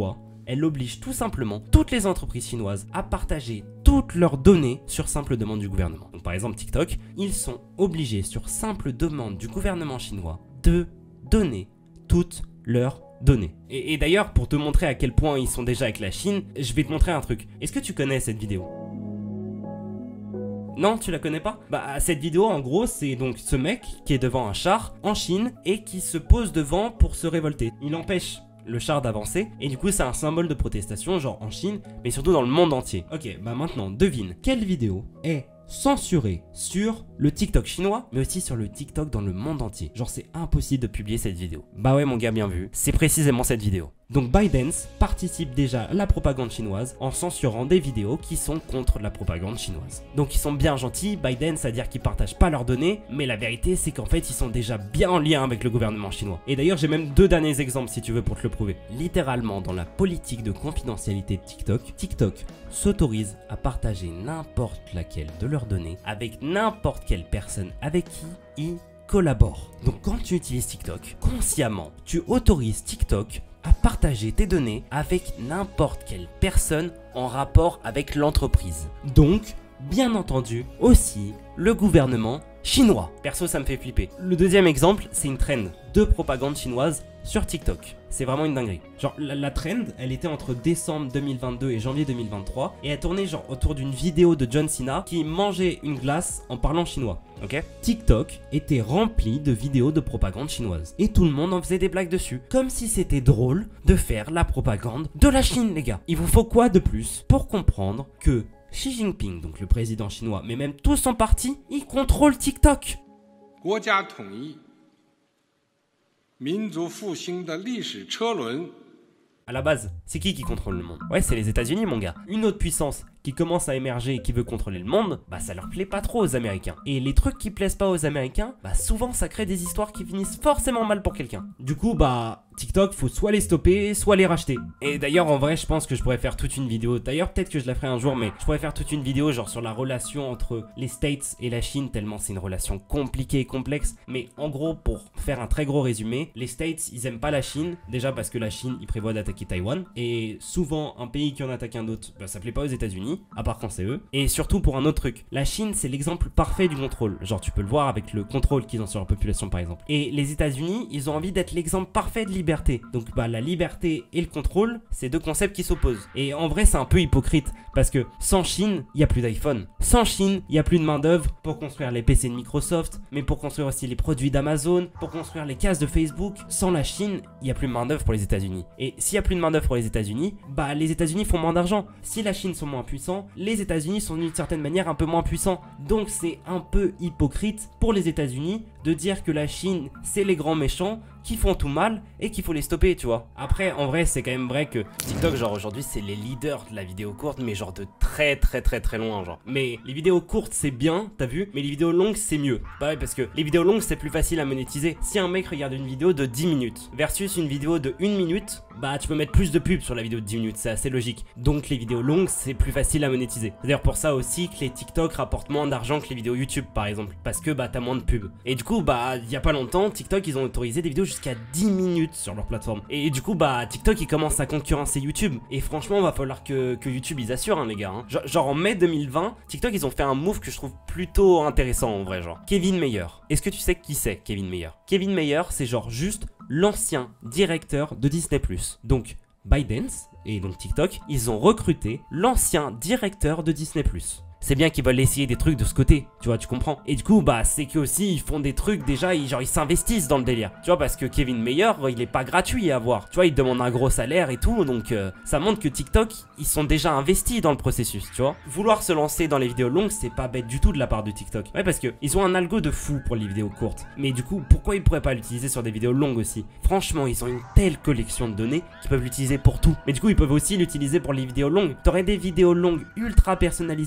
elle oblige tout simplement toutes les entreprises chinoises à partager toutes leurs données sur simple demande du gouvernement. Donc par exemple TikTok, ils sont obligés sur simple demande du gouvernement chinois de donner toutes leurs données. Et, et d'ailleurs, pour te montrer à quel point ils sont déjà avec la Chine, je vais te montrer un truc. Est-ce que tu connais cette vidéo ? Non, tu la connais pas? Bah cette vidéo en gros c'est donc ce mec qui est devant un char en Chine et qui se pose devant pour se révolter. Il empêche le char d'avancer et du coup c'est un symbole de protestation genre en Chine mais surtout dans le monde entier. Ok, bah maintenant devine quelle vidéo est censurée sur le TikTok chinois mais aussi sur le TikTok dans le monde entier. Genre c'est impossible de publier cette vidéo. Bah ouais mon gars, bien vu, c'est précisément cette vidéo. Donc ByteDance participe déjà à la propagande chinoise en censurant des vidéos qui sont contre la propagande chinoise. Donc ils sont bien gentils, ByteDance, c'est-à-dire qu'ils partagent pas leurs données, mais la vérité c'est qu'en fait ils sont déjà bien en lien avec le gouvernement chinois. Et d'ailleurs j'ai même deux derniers exemples si tu veux pour te le prouver. Littéralement dans la politique de confidentialité de TikTok, TikTok s'autorise à partager n'importe laquelle de leurs données avec n'importe quelle personne avec qui ils collaborent. Donc quand tu utilises TikTok, consciemment, tu autorises TikTok à partager tes données avec n'importe quelle personne en rapport avec l'entreprise. Donc, bien entendu, aussi le gouvernement chinois. Perso, ça me fait flipper. Le deuxième exemple, c'est une trend de propagande chinoise sur TikTok. C'est vraiment une dinguerie. Genre, la, la trend, elle était entre décembre deux mille vingt-deux et janvier deux mille vingt-trois et elle tournait genre autour d'une vidéo de John Cena qui mangeait une glace en parlant chinois. Ok. TikTok était rempli de vidéos de propagande chinoise et tout le monde en faisait des blagues dessus, comme si c'était drôle de faire la propagande de la Chine, les gars. Il vous faut quoi de plus pour comprendre que Xi Jinping, donc le président chinois, mais même tout son parti, il contrôle TikTok. À la base, c'est qui qui contrôle le monde? Ouais, c'est les États-Unis, mon gars. Une autre puissance qui commence à émerger et qui veut contrôler le monde, bah ça leur plaît pas trop aux Américains. Et les trucs qui plaisent pas aux Américains, bah souvent ça crée des histoires qui finissent forcément mal pour quelqu'un. Du coup, bah TikTok, faut soit les stopper, soit les racheter. Et d'ailleurs, en vrai, je pense que je pourrais faire toute une vidéo. D'ailleurs, peut-être que je la ferai un jour, mais je pourrais faire toute une vidéo genre sur la relation entre les States et la Chine, tellement c'est une relation compliquée et complexe. Mais en gros, pour faire un très gros résumé, les States, ils aiment pas la Chine. Déjà parce que la Chine, ils prévoient d'attaquer Taïwan. Et souvent, un pays qui en attaque un autre, bah ça plaît pas aux États-Unis, à part quand c'est eux. Et surtout pour un autre truc, la Chine, c'est l'exemple parfait du contrôle. Genre, tu peux le voir avec le contrôle qu'ils ont sur leur population, par exemple. Et les États-Unis, ils ont envie d'être l'exemple parfait de liberté. Donc bah la liberté et le contrôle, c'est deux concepts qui s'opposent. Et en vrai c'est un peu hypocrite parce que sans Chine, il n'y a plus d'iPhone. Sans Chine, il n'y a plus de main d'œuvre pour construire les P C de Microsoft, mais pour construire aussi les produits d'Amazon, pour construire les cases de Facebook. Sans la Chine, il n'y a plus de main d'œuvre pour les États-Unis. Et s'il n'y a plus de main d'œuvre pour les États-Unis, bah les États-Unis font moins d'argent. Si la Chine sont moins puissants, les États-Unis sont d'une certaine manière un peu moins puissants. Donc c'est un peu hypocrite pour les États-Unis de dire que la Chine c'est les grands méchants qui font tout mal et qu'il faut les stopper, tu vois. Après, en vrai, c'est quand même vrai que TikTok, genre aujourd'hui, c'est les leaders de la vidéo courte, mais genre de très très très très loin, genre. Mais les vidéos courtes, c'est bien, t'as vu, mais les vidéos longues, c'est mieux. Bah ouais, parce que les vidéos longues, c'est plus facile à monétiser. Si un mec regarde une vidéo de dix minutes versus une vidéo de une minute, bah tu peux mettre plus de pubs sur la vidéo de dix minutes, c'est assez logique. Donc les vidéos longues, c'est plus facile à monétiser. C'est d'ailleurs pour ça aussi que les TikTok rapportent moins d'argent que les vidéos YouTube, par exemple, parce que bah t'as moins de pubs. Et du coup, bah il y a pas longtemps, TikTok, ils ont autorisé des vidéos jusqu'à dix minutes sur leur plateforme. Et du coup, bah TikTok, ils commencent à concurrencer YouTube. Et franchement, va falloir que, que YouTube, ils assurent, hein, les gars. Hein. Genre, genre en mai deux mille vingt, TikTok, ils ont fait un move que je trouve plutôt intéressant en vrai, genre. Kevin Mayer. Est-ce que tu sais qui c'est, Kevin Mayer? Kevin Mayer, c'est genre juste l'ancien directeur de Disney plus. Donc, ByteDance et donc TikTok, ils ont recruté l'ancien directeur de Disney plus. C'est bien qu'ils veulent essayer des trucs de ce côté, tu vois, tu comprends. Et du coup, bah, c'est qu'aussi, ils font des trucs, déjà, ils, genre, ils s'investissent dans le délire. Tu vois, parce que Kevin Mayer, il est pas gratuit à avoir. Tu vois, il demande un gros salaire et tout, donc euh, ça montre que TikTok, ils sont déjà investis dans le processus, tu vois. Vouloir se lancer dans les vidéos longues, c'est pas bête du tout de la part de TikTok. Ouais, parce que ils ont un algo de fou pour les vidéos courtes. Mais du coup, pourquoi ils pourraient pas l'utiliser sur des vidéos longues aussi? Franchement, ils ont une telle collection de données qu'ils peuvent l'utiliser pour tout. Mais du coup, ils peuvent aussi l'utiliser pour les vidéos longues. T'aurais des vidéos longues ultra personnalisées, comme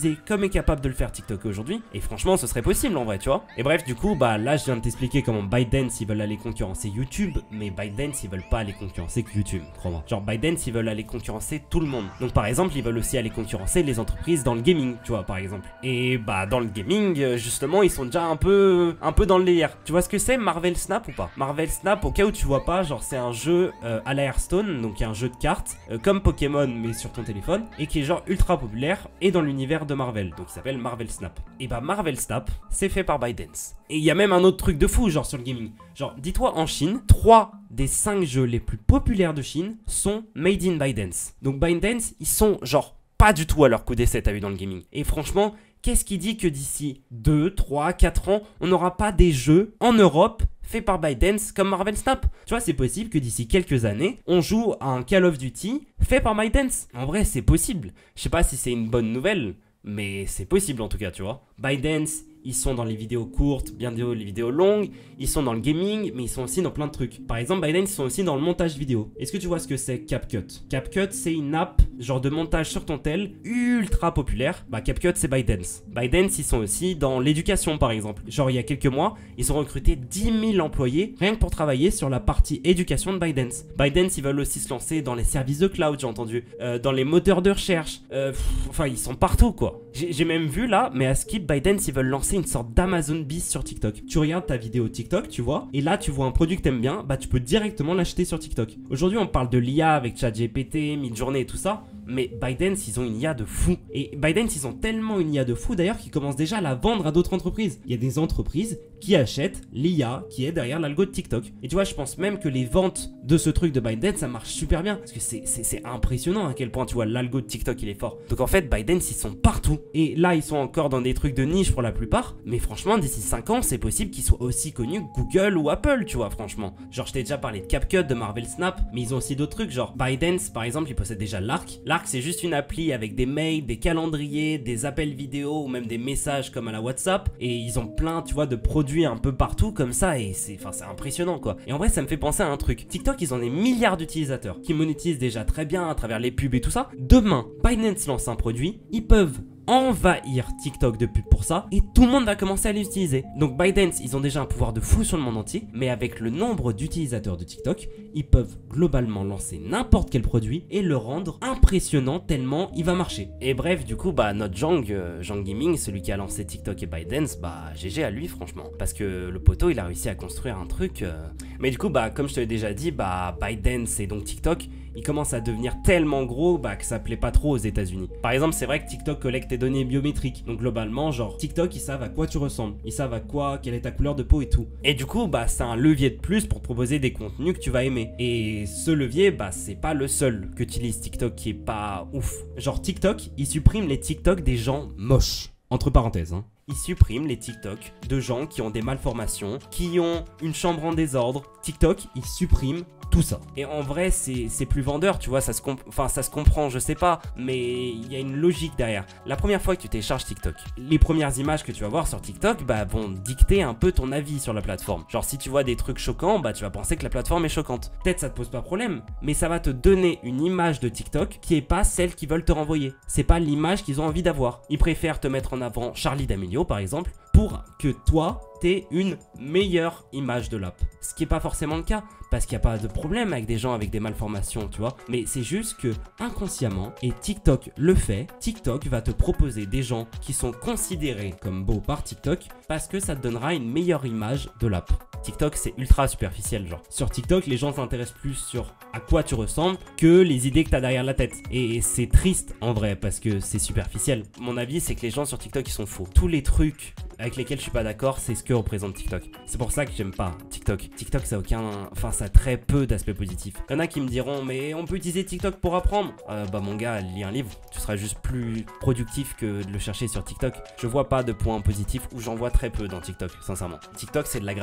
jamais capable de le faire TikTok aujourd'hui. Et franchement, ce serait possible en vrai, tu vois. Et bref, du coup, bah là, je viens de t'expliquer comment ByteDance ils veulent aller concurrencer YouTube, mais ByteDance ils veulent pas aller concurrencer que YouTube, crois-moi. Genre ByteDance ils veulent aller concurrencer tout le monde. Donc par exemple, ils veulent aussi aller concurrencer les entreprises dans le gaming, tu vois, par exemple. Et bah dans le gaming, justement, ils sont déjà un peu, un peu dans le délire. Tu vois ce que c'est Marvel Snap ou pas? Marvel Snap, au cas où tu vois pas, genre c'est un jeu euh, à la Hearthstone, donc un jeu de cartes euh, comme Pokémon mais sur ton téléphone et qui est genre ultra populaire et dans l'univers de Marvel, donc il s'appelle Marvel Snap. Et bah Marvel Snap, c'est fait par ByteDance. Et il y a même un autre truc de fou genre sur le gaming. Genre dis-toi en Chine, trois des cinq jeux les plus populaires de Chine sont made in ByteDance. Donc ByteDance, ils sont genre pas du tout à leur coup d'essai, t'as vu, dans le gaming. Et franchement, qu'est-ce qui dit que d'ici deux, trois, quatre ans, on n'aura pas des jeux en Europe faits par ByteDance comme Marvel Snap? Tu vois, c'est possible que d'ici quelques années, on joue à un Call of Duty fait par ByteDance. En vrai, c'est possible. Je sais pas si c'est une bonne nouvelle, mais c'est possible en tout cas, tu vois. ByteDance, ils sont dans les vidéos courtes, bien les vidéos longues, ils sont dans le gaming, mais ils sont aussi dans plein de trucs. Par exemple, ByteDance, ils sont aussi dans le montage vidéo. Est-ce que tu vois ce que c'est CapCut? CapCut, c'est une app, genre de montage sur ton tel, ultra populaire. Bah, CapCut, c'est ByteDance. ByteDance, ils sont aussi dans l'éducation, par exemple. Genre, il y a quelques mois, ils ont recruté dix mille employés, rien que pour travailler sur la partie éducation de ByteDance. ByteDance, ils veulent aussi se lancer dans les services de cloud, j'ai entendu, euh, dans les moteurs de recherche. Euh, pff, enfin, ils sont partout, quoi. J'ai même vu, là, mais à Skip, ByteDance, ils veulent lancer une sorte d'Amazon Bis sur TikTok. Tu regardes ta vidéo TikTok, tu vois, et là tu vois un produit que t'aimes bien, bah tu peux directement l'acheter sur TikTok. Aujourd'hui on parle de l'I A avec ChatGPT, Midjourney et tout ça, mais ByteDance ils ont une I A de fou. Et ByteDance ils ont tellement une I A de fou d'ailleurs qu'ils commencent déjà à la vendre à d'autres entreprises. Il y a des entreprises qui achètent l'I A qui est derrière l'algo de TikTok. Et tu vois, je pense même que les ventes de ce truc de ByteDance ça marche super bien, parce que c'est impressionnant à quel point tu vois l'algo de TikTok il est fort. Donc en fait ByteDance ils sont partout. Et là ils sont encore dans des trucs de niche pour la plupart, mais franchement d'ici cinq ans c'est possible qu'ils soient aussi connus que Google ou Apple, tu vois, franchement. Genre je t'ai déjà parlé de CapCut, de Marvel Snap, mais ils ont aussi d'autres trucs, genre ByteDance par exemple ils possèdent déjà l'Arc. L'Arc c'est juste une appli avec des mails, des calendriers, des appels vidéo ou même des messages comme à la WhatsApp, et ils ont plein, tu vois, de produits un peu partout comme ça, et c'est enfin c'est impressionnant quoi. Et en vrai ça me fait penser à un truc. TikTok ils ont des milliards d'utilisateurs qui monétisent déjà très bien à travers les pubs et tout ça. Demain ByteDance lance un produit, ils peuvent envahir TikTok de pub pour ça et tout le monde va commencer à l'utiliser. Donc ByteDance ils ont déjà un pouvoir de fou sur le monde entier, mais avec le nombre d'utilisateurs de TikTok, ils peuvent globalement lancer n'importe quel produit et le rendre impressionnant tellement il va marcher. Et bref, du coup bah notre Jang, euh, Jang Gaming, celui qui a lancé TikTok et ByteDance, bah G G à lui franchement, parce que le poteau il a réussi à construire un truc euh... mais du coup bah comme je te l'ai déjà dit, bah ByteDance et donc TikTok il commence à devenir tellement gros bah, que ça plaît pas trop aux États-Unis. Par exemple, c'est vrai que TikTok collecte tes données biométriques. Donc globalement, genre TikTok, ils savent à quoi tu ressembles, ils savent à quoi, quelle est ta couleur de peau et tout. Et du coup, bah c'est un levier de plus pour te proposer des contenus que tu vas aimer. Et ce levier, bah c'est pas le seul qu'utilise TikTok qui est pas ouf. Genre TikTok, il supprime les TikTok des gens moches. Entre parenthèses, hein. Ils suppriment les TikTok de gens qui ont des malformations, qui ont une chambre en désordre. TikTok, ils suppriment tout ça. Et en vrai, c'est plus vendeur, tu vois, ça se, enfin, ça se comprend, je sais pas, mais il y a une logique derrière. La première fois que tu télécharges TikTok, les premières images que tu vas voir sur TikTok, bah, vont dicter un peu ton avis sur la plateforme. Genre, si tu vois des trucs choquants, bah, tu vas penser que la plateforme est choquante. Peut-être ça te pose pas problème, mais ça va te donner une image de TikTok qui est pas celle qu'ils veulent te renvoyer. C'est pas l'image qu'ils ont envie d'avoir. Ils préfèrent te mettre en avant Charli D'Amelio, par exemple, pour que toi, t'aies une meilleure image de l'app. Ce qui est pas forcément le cas, parce qu'il n'y a pas de problème avec des gens avec des malformations, tu vois. Mais c'est juste que, inconsciemment, et TikTok le fait, TikTok va te proposer des gens qui sont considérés comme beaux par TikTok, parce que ça te donnera une meilleure image de l'app. TikTok, c'est ultra superficiel, genre. Sur TikTok, les gens s'intéressent plus sur à quoi tu ressembles que les idées que t'as derrière la tête. Et c'est triste, en vrai, parce que c'est superficiel. Mon avis, c'est que les gens sur TikTok, ils sont faux. Tous les trucs avec lesquels je suis pas d'accord, c'est ce que représente TikTok. C'est pour ça que j'aime pas TikTok. TikTok, ça a aucun... Enfin, ça a très peu d'aspects positifs. Il y en a qui me diront, mais on peut utiliser TikTok pour apprendre. Euh, bah, mon gars, lis un livre. Tu seras juste plus productif que de le chercher sur TikTok. Je vois pas de points positifs, ou j'en vois très peu dans TikTok, sincèrement. TikTok, c'est de la gratification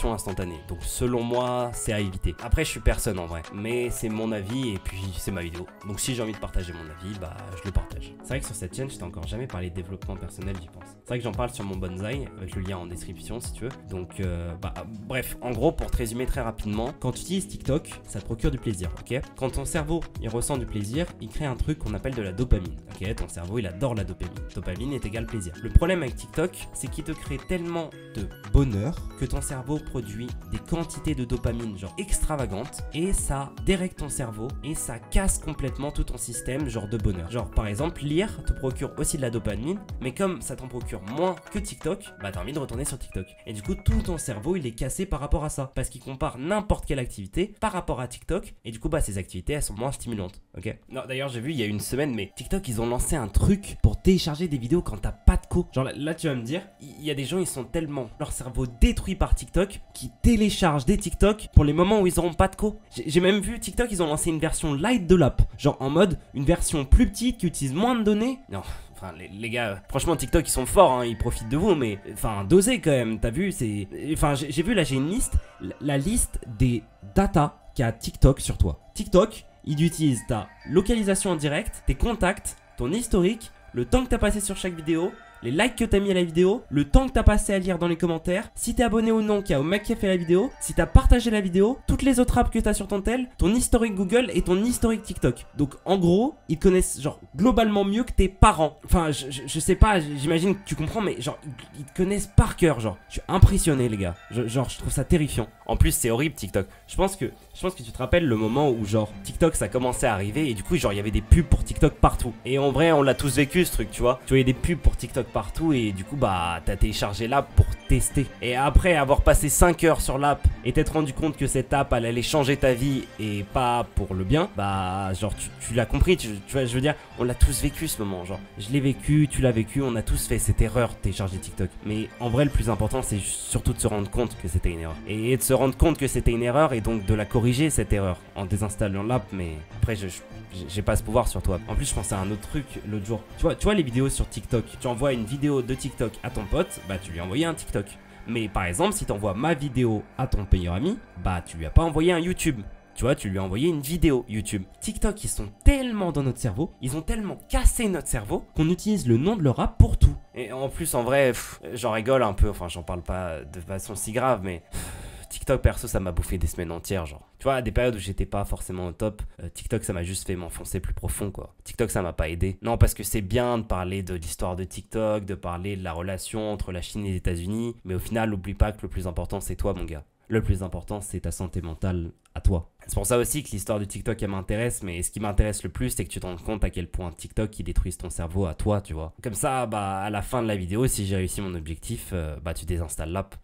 gratification instantanée. Donc selon moi, c'est à éviter. Après, je suis personne en vrai, mais c'est mon avis et puis c'est ma vidéo. Donc si j'ai envie de partager mon avis, bah je le partage. C'est vrai que sur cette chaîne, je t'ai encore jamais parlé de développement personnel, j'y pense. C'est vrai que j'en parle sur mon bonsaï, avec le lien en description si tu veux. Donc euh, bah bref, en gros, pour te résumer très rapidement, quand tu utilises TikTok, ça te procure du plaisir, ok? Quand ton cerveau, il ressent du plaisir, il crée un truc qu'on appelle de la dopamine, ok? Ton cerveau, il adore la dopamine. Dopamine est égal plaisir. Le problème avec TikTok, c'est qu'il te crée tellement de bonheur que ton cerveau produit des quantités de dopamine genre extravagantes et ça dérègle ton cerveau et ça casse complètement tout ton système genre de bonheur. Genre par exemple, lire te procure aussi de la dopamine, mais comme ça t'en procure moins que TikTok, bah t'as envie de retourner sur TikTok. Et du coup, tout ton cerveau, il est cassé par rapport à ça parce qu'il compare n'importe quelle activité par rapport à TikTok et du coup, bah ces activités, elles sont moins stimulantes, ok? Non, d'ailleurs, j'ai vu il y a une semaine, mais TikTok, ils ont lancé un truc pour télécharger des vidéos quand t'as pas de co. Genre là, là, tu vas me dire, il y a des gens, ils sont tellement leur cerveau détruit par TikTok qui téléchargent des TikTok pour les moments où ils auront pas de co. J'ai même vu TikTok, ils ont lancé une version light de l'app, genre en mode une version plus petite qui utilise moins de données. Non. Enfin, les, les gars, franchement, TikTok, ils sont forts, hein, ils profitent de vous, mais enfin, dosez quand même, t'as vu, c'est... Enfin, j'ai vu, là, j'ai une liste, la, la liste des data qu'a TikTok sur toi. TikTok, il utilise ta localisation en direct, tes contacts, ton historique, le temps que t'as passé sur chaque vidéo, les likes que t'as mis à la vidéo, le temps que t'as passé à lire dans les commentaires, si t'es abonné ou non qu'il y a au mec qui a fait la vidéo, si t'as partagé la vidéo, toutes les autres apps que t'as sur ton tel, ton historique Google et ton historique TikTok. Donc en gros, ils te connaissent genre globalement mieux que tes parents. Enfin, je, je, je sais pas, j'imagine que tu comprends, mais genre ils, ils te connaissent par cœur, genre. Je suis impressionné les gars, je, genre je trouve ça terrifiant. En plus c'est horrible TikTok. Je pense que je pense que tu te rappelles le moment où genre TikTok ça commençait à arriver et du coup genre il y avait des pubs pour TikTok partout. Et en vrai on l'a tous vécu ce truc, tu vois. Tu vois il y a des pubs pour TikTok partout et du coup bah t'as téléchargé l'app pour tester. Et après avoir passé cinq heures sur l'app et t'être rendu compte que cette app elle allait changer ta vie et pas pour le bien, bah genre tu, tu l'as compris, tu, tu vois je veux dire on l'a tous vécu ce moment, genre je l'ai vécu, tu l'as vécu, on a tous fait cette erreur de télécharger TikTok. Mais en vrai le plus important c'est surtout de se rendre compte que c'était une erreur. Et de se rendre compte que c'était une erreur et donc de la corriger cette erreur en désinstallant l'app. Mais après je, je j'ai pas ce pouvoir sur toi. En plus je pensais à un autre truc l'autre jour. Tu vois, tu vois les vidéos sur TikTok, tu envoies une vidéo de TikTok à ton pote, bah tu lui as envoyé un TikTok. Mais par exemple si tu envoies ma vidéo à ton meilleur ami, bah tu lui as pas envoyé un YouTube. Tu vois, tu lui as envoyé une vidéo YouTube. TikTok, ils sont tellement dans notre cerveau, ils ont tellement cassé notre cerveau qu'on utilise le nom de leur app pour tout. Et en plus, en vrai, j'en rigole un peu, enfin j'en parle pas de façon si grave, mais... Pff, TikTok perso ça m'a bouffé des semaines entières genre. Tu vois à des périodes où j'étais pas forcément au top, euh, TikTok ça m'a juste fait m'enfoncer plus profond quoi. TikTok ça m'a pas aidé. Non parce que c'est bien de parler de l'histoire de TikTok, de parler de la relation entre la Chine et les États-Unis, mais au final n'oublie pas que le plus important c'est toi mon gars. Le plus important c'est ta santé mentale à toi. C'est pour ça aussi que l'histoire du TikTok elle m'intéresse, mais ce qui m'intéresse le plus c'est que tu te rends compte à quel point TikTok il détruise ton cerveau à toi tu vois. Comme ça bah à la fin de la vidéo si j'ai réussi mon objectif, euh, bah tu désinstalles l'app.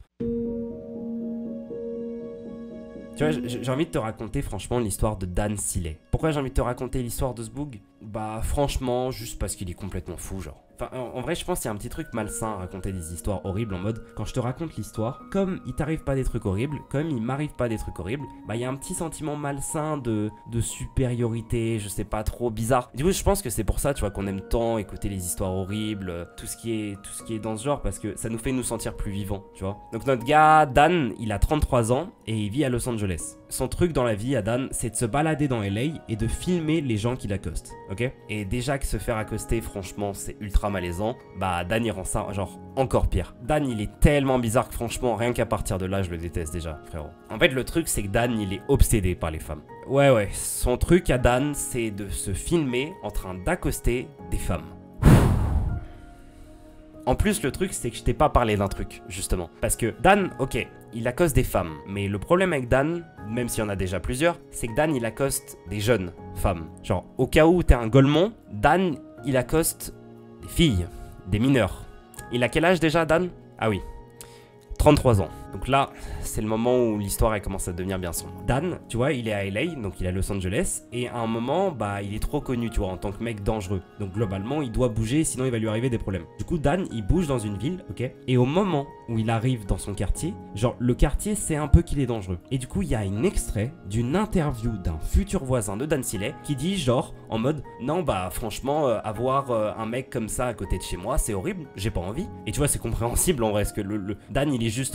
Tu vois, j'ai envie de te raconter franchement l'histoire de Dan Seeley. Pourquoi j'ai envie de te raconter l'histoire de ce boug? Bah franchement, juste parce qu'il est complètement fou genre. Enfin, en, en vrai, je pense qu'il y a un petit truc malsain à raconter des histoires horribles en mode, quand je te raconte l'histoire, comme il t'arrive pas des trucs horribles, comme il m'arrive pas des trucs horribles, bah il y a un petit sentiment malsain de, de supériorité, je sais pas, trop bizarre. Du coup, je pense que c'est pour ça, tu vois, qu'on aime tant écouter les histoires horribles, tout ce qui est, tout ce qui est dans ce genre, parce que ça nous fait nous sentir plus vivants, tu vois. Donc notre gars, Dan, il a trente-trois ans et il vit à Los Angeles. Son truc dans la vie à Dan, c'est de se balader dans L A et de filmer les gens qui l'accostent, ok? Et déjà que se faire accoster, franchement, c'est ultra malaisant, bah Dan il rend ça genre encore pire. Dan il est tellement bizarre que franchement rien qu'à partir de là je le déteste déjà frérot. En fait le truc c'est que Dan il est obsédé par les femmes. Ouais ouais, son truc à Dan c'est de se filmer en train d'accoster des femmes. En plus le truc c'est que je t'ai pas parlé d'un truc justement. Parce que Dan, ok, il accoste des femmes. Mais le problème avec Dan, même s'il y en a déjà plusieurs, c'est que Dan il accoste des jeunes femmes. Genre au cas où t'es un golemon, Dan il accoste des filles, des mineurs. Il a quel âge déjà Dan? Ah oui, trente-trois ans. Donc là, c'est le moment où l'histoire elle commence à devenir bien sombre. Dan, tu vois, il est à L A, donc il est à Los Angeles, et à un moment, bah, il est trop connu, tu vois, en tant que mec dangereux. Donc globalement, il doit bouger, sinon il va lui arriver des problèmes. Du coup, Dan, il bouge dans une ville, ok? Et au moment où il arrive dans son quartier, genre, le quartier sait un peu qu'il est dangereux. Et du coup, il y a un extrait d'une interview d'un futur voisin de Dan Seeley qui dit, genre, en mode, non, bah, franchement, euh, avoir euh, un mec comme ça à côté de chez moi, c'est horrible, j'ai pas envie. Et tu vois, c'est compréhensible en vrai, parce que le, le Dan, il est juste reconnu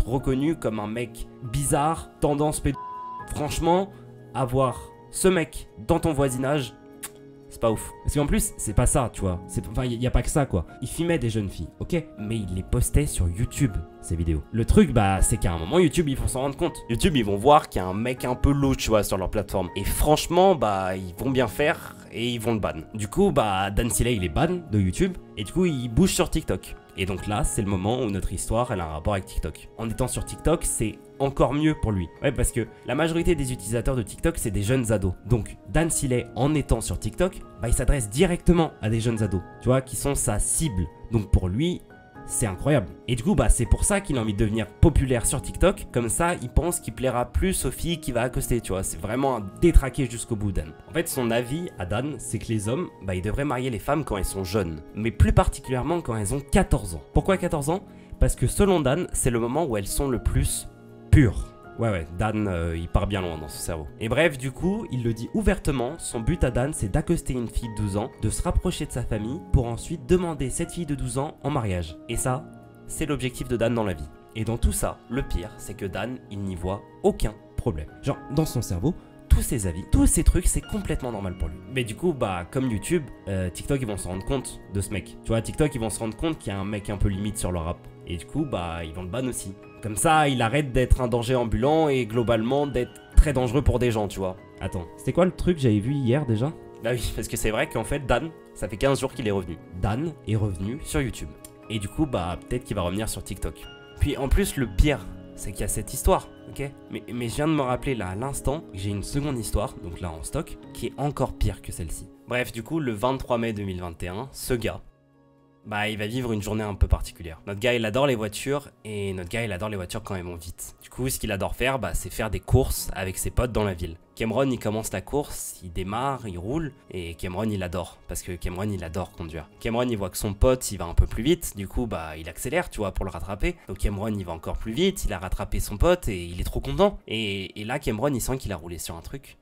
reconnu comme un mec bizarre, tendance pédo. Franchement, avoir ce mec dans ton voisinage, c'est pas ouf. Parce qu'en plus, c'est pas ça, tu vois. Enfin, il y, y a pas que ça, quoi. Il filmait des jeunes filles, ok? Mais il les postait sur YouTube, ces vidéos. Le truc, bah, c'est qu'à un moment, YouTube, ils vont s'en rendre compte. YouTube, ils vont voir qu'il y a un mec un peu louche, tu vois, sur leur plateforme. Et franchement, bah, ils vont bien faire et ils vont le ban. Du coup, bah, Dan Siley, il est ban de YouTube. Et du coup, il bouge sur TikTok. Et donc là, c'est le moment où notre histoire, elle a un rapport avec TikTok. En étant sur TikTok, c'est encore mieux pour lui. Ouais, parce que la majorité des utilisateurs de TikTok, c'est des jeunes ados. Donc, Dan Siley, en étant sur TikTok, bah, il s'adresse directement à des jeunes ados, tu vois, qui sont sa cible. Donc pour lui, c'est incroyable. Et du coup, bah, c'est pour ça qu'il a envie de devenir populaire sur TikTok. Comme ça, il pense qu'il plaira plus aux filles qu'il va accoster, tu vois. C'est vraiment un détraqué jusqu'au bout, Dan. En fait, son avis à Dan, c'est que les hommes, bah, ils devraient marier les femmes quand elles sont jeunes. Mais plus particulièrement quand elles ont quatorze ans. Pourquoi quatorze ans? Parce que selon Dan, c'est le moment où elles sont le plus pures. Ouais, ouais, Dan, euh, il part bien loin dans son cerveau. Et bref, du coup, il le dit ouvertement, son but à Dan, c'est d'accoster une fille de douze ans, de se rapprocher de sa famille, pour ensuite demander cette fille de douze ans en mariage. Et ça, c'est l'objectif de Dan dans la vie. Et dans tout ça, le pire, c'est que Dan, il n'y voit aucun problème. Genre, dans son cerveau, tous ses avis, tous ces trucs, c'est complètement normal pour lui. Mais du coup, bah, comme YouTube, euh, TikTok, ils vont se rendre compte de ce mec. Tu vois, TikTok, ils vont se rendre compte qu'il y a un mec un peu limite sur leur rap. Et du coup, bah, ils vont le ban aussi. Comme ça, il arrête d'être un danger ambulant et globalement d'être très dangereux pour des gens, tu vois. Attends, c'était quoi le truc que j'avais vu hier déjà? Bah oui, parce que c'est vrai qu'en fait, Dan, ça fait quinze jours qu'il est revenu. Dan est revenu sur YouTube. Et du coup, bah, peut-être qu'il va revenir sur TikTok. Puis en plus, le pire, c'est qu'il y a cette histoire, ok? mais, mais je viens de me rappeler là à l'instant que j'ai une seconde histoire, donc là en stock, qui est encore pire que celle-ci. Bref, du coup, le vingt-trois mai deux mille vingt et un, ce gars, bah, il va vivre une journée un peu particulière. Notre gars, il adore les voitures, et notre gars, il adore les voitures quand elles vont vite. Du coup, ce qu'il adore faire, bah, c'est faire des courses avec ses potes dans la ville. Cameron, il commence la course, il démarre, il roule, et Cameron, il adore, parce que Cameron, il adore conduire. Cameron, il voit que son pote, il va un peu plus vite, du coup, bah, il accélère, tu vois, pour le rattraper. Donc Cameron, il va encore plus vite, il a rattrapé son pote, et il est trop content. Et, et là, Cameron, il sent qu'il a roulé sur un truc.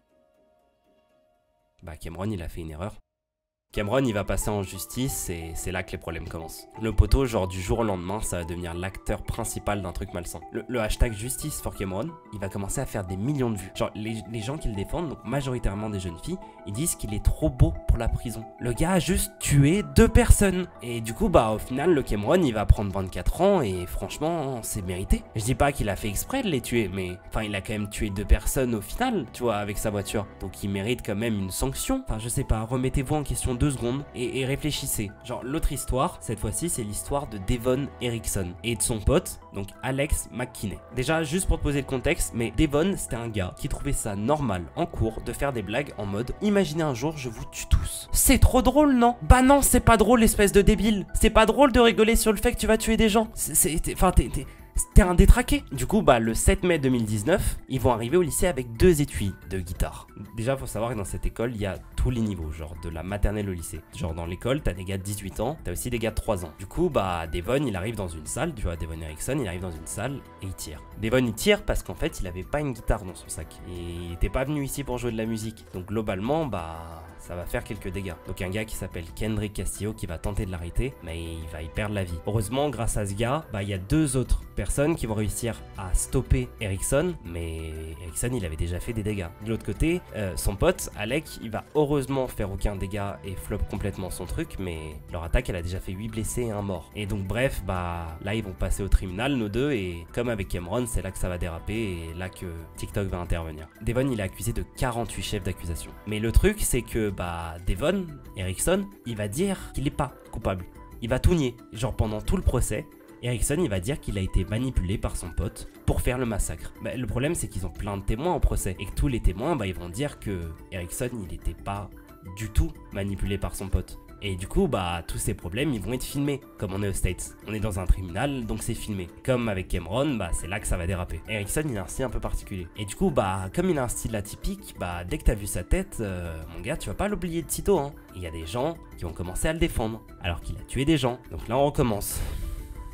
Bah, Cameron, il a fait une erreur. Cameron, il va passer en justice et c'est là que les problèmes commencent. Le poteau, genre du jour au lendemain, ça va devenir l'acteur principal d'un truc malsain. Le, le hashtag justice for Cameron, il va commencer à faire des millions de vues. Genre, les, les gens qui le défendent, donc majoritairement des jeunes filles, ils disent qu'il est trop beau pour la prison. Le gars a juste tué deux personnes. Et du coup, bah au final, le Cameron, il va prendre vingt-quatre ans et franchement, c'est mérité. Je dis pas qu'il a fait exprès de les tuer, mais enfin, il a quand même tué deux personnes au final, tu vois, avec sa voiture. Donc il mérite quand même une sanction. Enfin, je sais pas, remettez-vous en question deux secondes et, et réfléchissez. Genre, l'autre histoire, cette fois-ci, c'est l'histoire de Devon Erickson et de son pote, donc Alex McKinney. Déjà, juste pour te poser le contexte, mais Devon, c'était un gars qui trouvait ça normal en cours de faire des blagues en mode « Imaginez un jour, je vous tue tous ». C'est trop drôle, non? Bah non, c'est pas drôle, espèce de débile. C'est pas drôle de rigoler sur le fait que tu vas tuer des gens. C'est... Enfin, t'es... C'était un détraqué. Du coup, bah, le sept mai deux mille dix-neuf, ils vont arriver au lycée avec deux étuis de guitare. Déjà, faut savoir que dans cette école, il y a tous les niveaux, genre de la maternelle au lycée. Genre dans l'école, t'as des gars de dix-huit ans, t'as aussi des gars de trois ans. Du coup, bah, Devon, il arrive dans une salle, tu vois, Devon Erickson, il arrive dans une salle et il tire. Devon, il tire parce qu'en fait, il avait pas une guitare dans son sac. Et il était pas venu ici pour jouer de la musique. Donc globalement, bah... ça va faire quelques dégâts. Donc un gars qui s'appelle Kendrick Castillo qui va tenter de l'arrêter, mais il va y perdre la vie. Heureusement, grâce à ce gars, bah il y a deux autres personnes qui vont réussir à stopper Erickson, mais Erickson il avait déjà fait des dégâts. De l'autre côté, euh, son pote, Alec, il va heureusement faire aucun dégât et flop complètement son truc, mais leur attaque elle a déjà fait huit blessés et un mort. Et donc bref, bah là ils vont passer au tribunal nos deux et comme avec Cameron, c'est là que ça va déraper et là que TikTok va intervenir. Devon il est accusé de quarante-huit chefs d'accusation. Mais le truc c'est que bah Devon Erickson, il va dire qu'il est pas coupable. Il va tout nier. Genre pendant tout le procès, Erickson il va dire qu'il a été manipulé par son pote pour faire le massacre. Bah, le problème c'est qu'ils ont plein de témoins au procès et que tous les témoins bah ils vont dire que Erickson il était pas du tout manipulé par son pote. Et du coup, bah, tous ces problèmes, ils vont être filmés, comme on est aux States. On est dans un tribunal, donc c'est filmé. Comme avec Cameron, bah, c'est là que ça va déraper. Erickson, il a un style un peu particulier. Et du coup, bah, comme il a un style atypique, bah, dès que t'as vu sa tête, euh, mon gars, tu vas pas l'oublier de sitôt, hein. Il y a des gens qui vont commencer à le défendre, alors qu'il a tué des gens. Donc là, on recommence.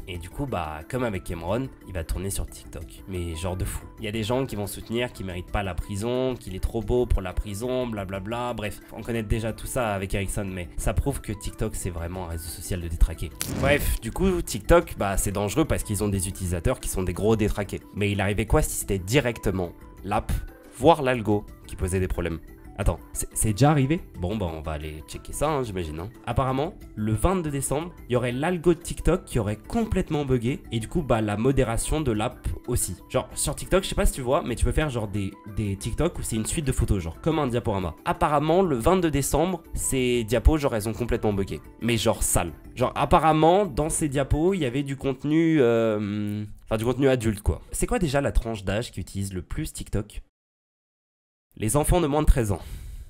Et du coup, bah, comme avec Cameron, il va tourner sur TikTok. Mais genre de fou. Il y a des gens qui vont soutenir qu'il mérite pas la prison, qu'il est trop beau pour la prison, blablabla. Bref, on connaît déjà tout ça avec Ericsson, mais ça prouve que TikTok, c'est vraiment un réseau social de détraqués. Bref, du coup, TikTok, bah, c'est dangereux parce qu'ils ont des utilisateurs qui sont des gros détraqués. Mais il arrivait quoi si c'était directement l'app, voire l'algo, qui posait des problèmes? Attends, c'est déjà arrivé? Bon, bah on va aller checker ça, hein, j'imagine. Hein. Apparemment, le vingt-deux décembre, il y aurait l'algo de TikTok qui aurait complètement bugué. Et du coup, bah la modération de l'app aussi. Genre, sur TikTok, je sais pas si tu vois, mais tu peux faire genre des, des TikTok où c'est une suite de photos, genre comme un diaporama. Apparemment, le vingt-deux décembre, ces diapos, genre, elles ont complètement bugué. Mais genre sale. Genre, apparemment, dans ces diapos, il y avait du contenu... Euh... Enfin, du contenu adulte, quoi. C'est quoi déjà la tranche d'âge qui utilise le plus TikTok? Les enfants de moins de treize ans.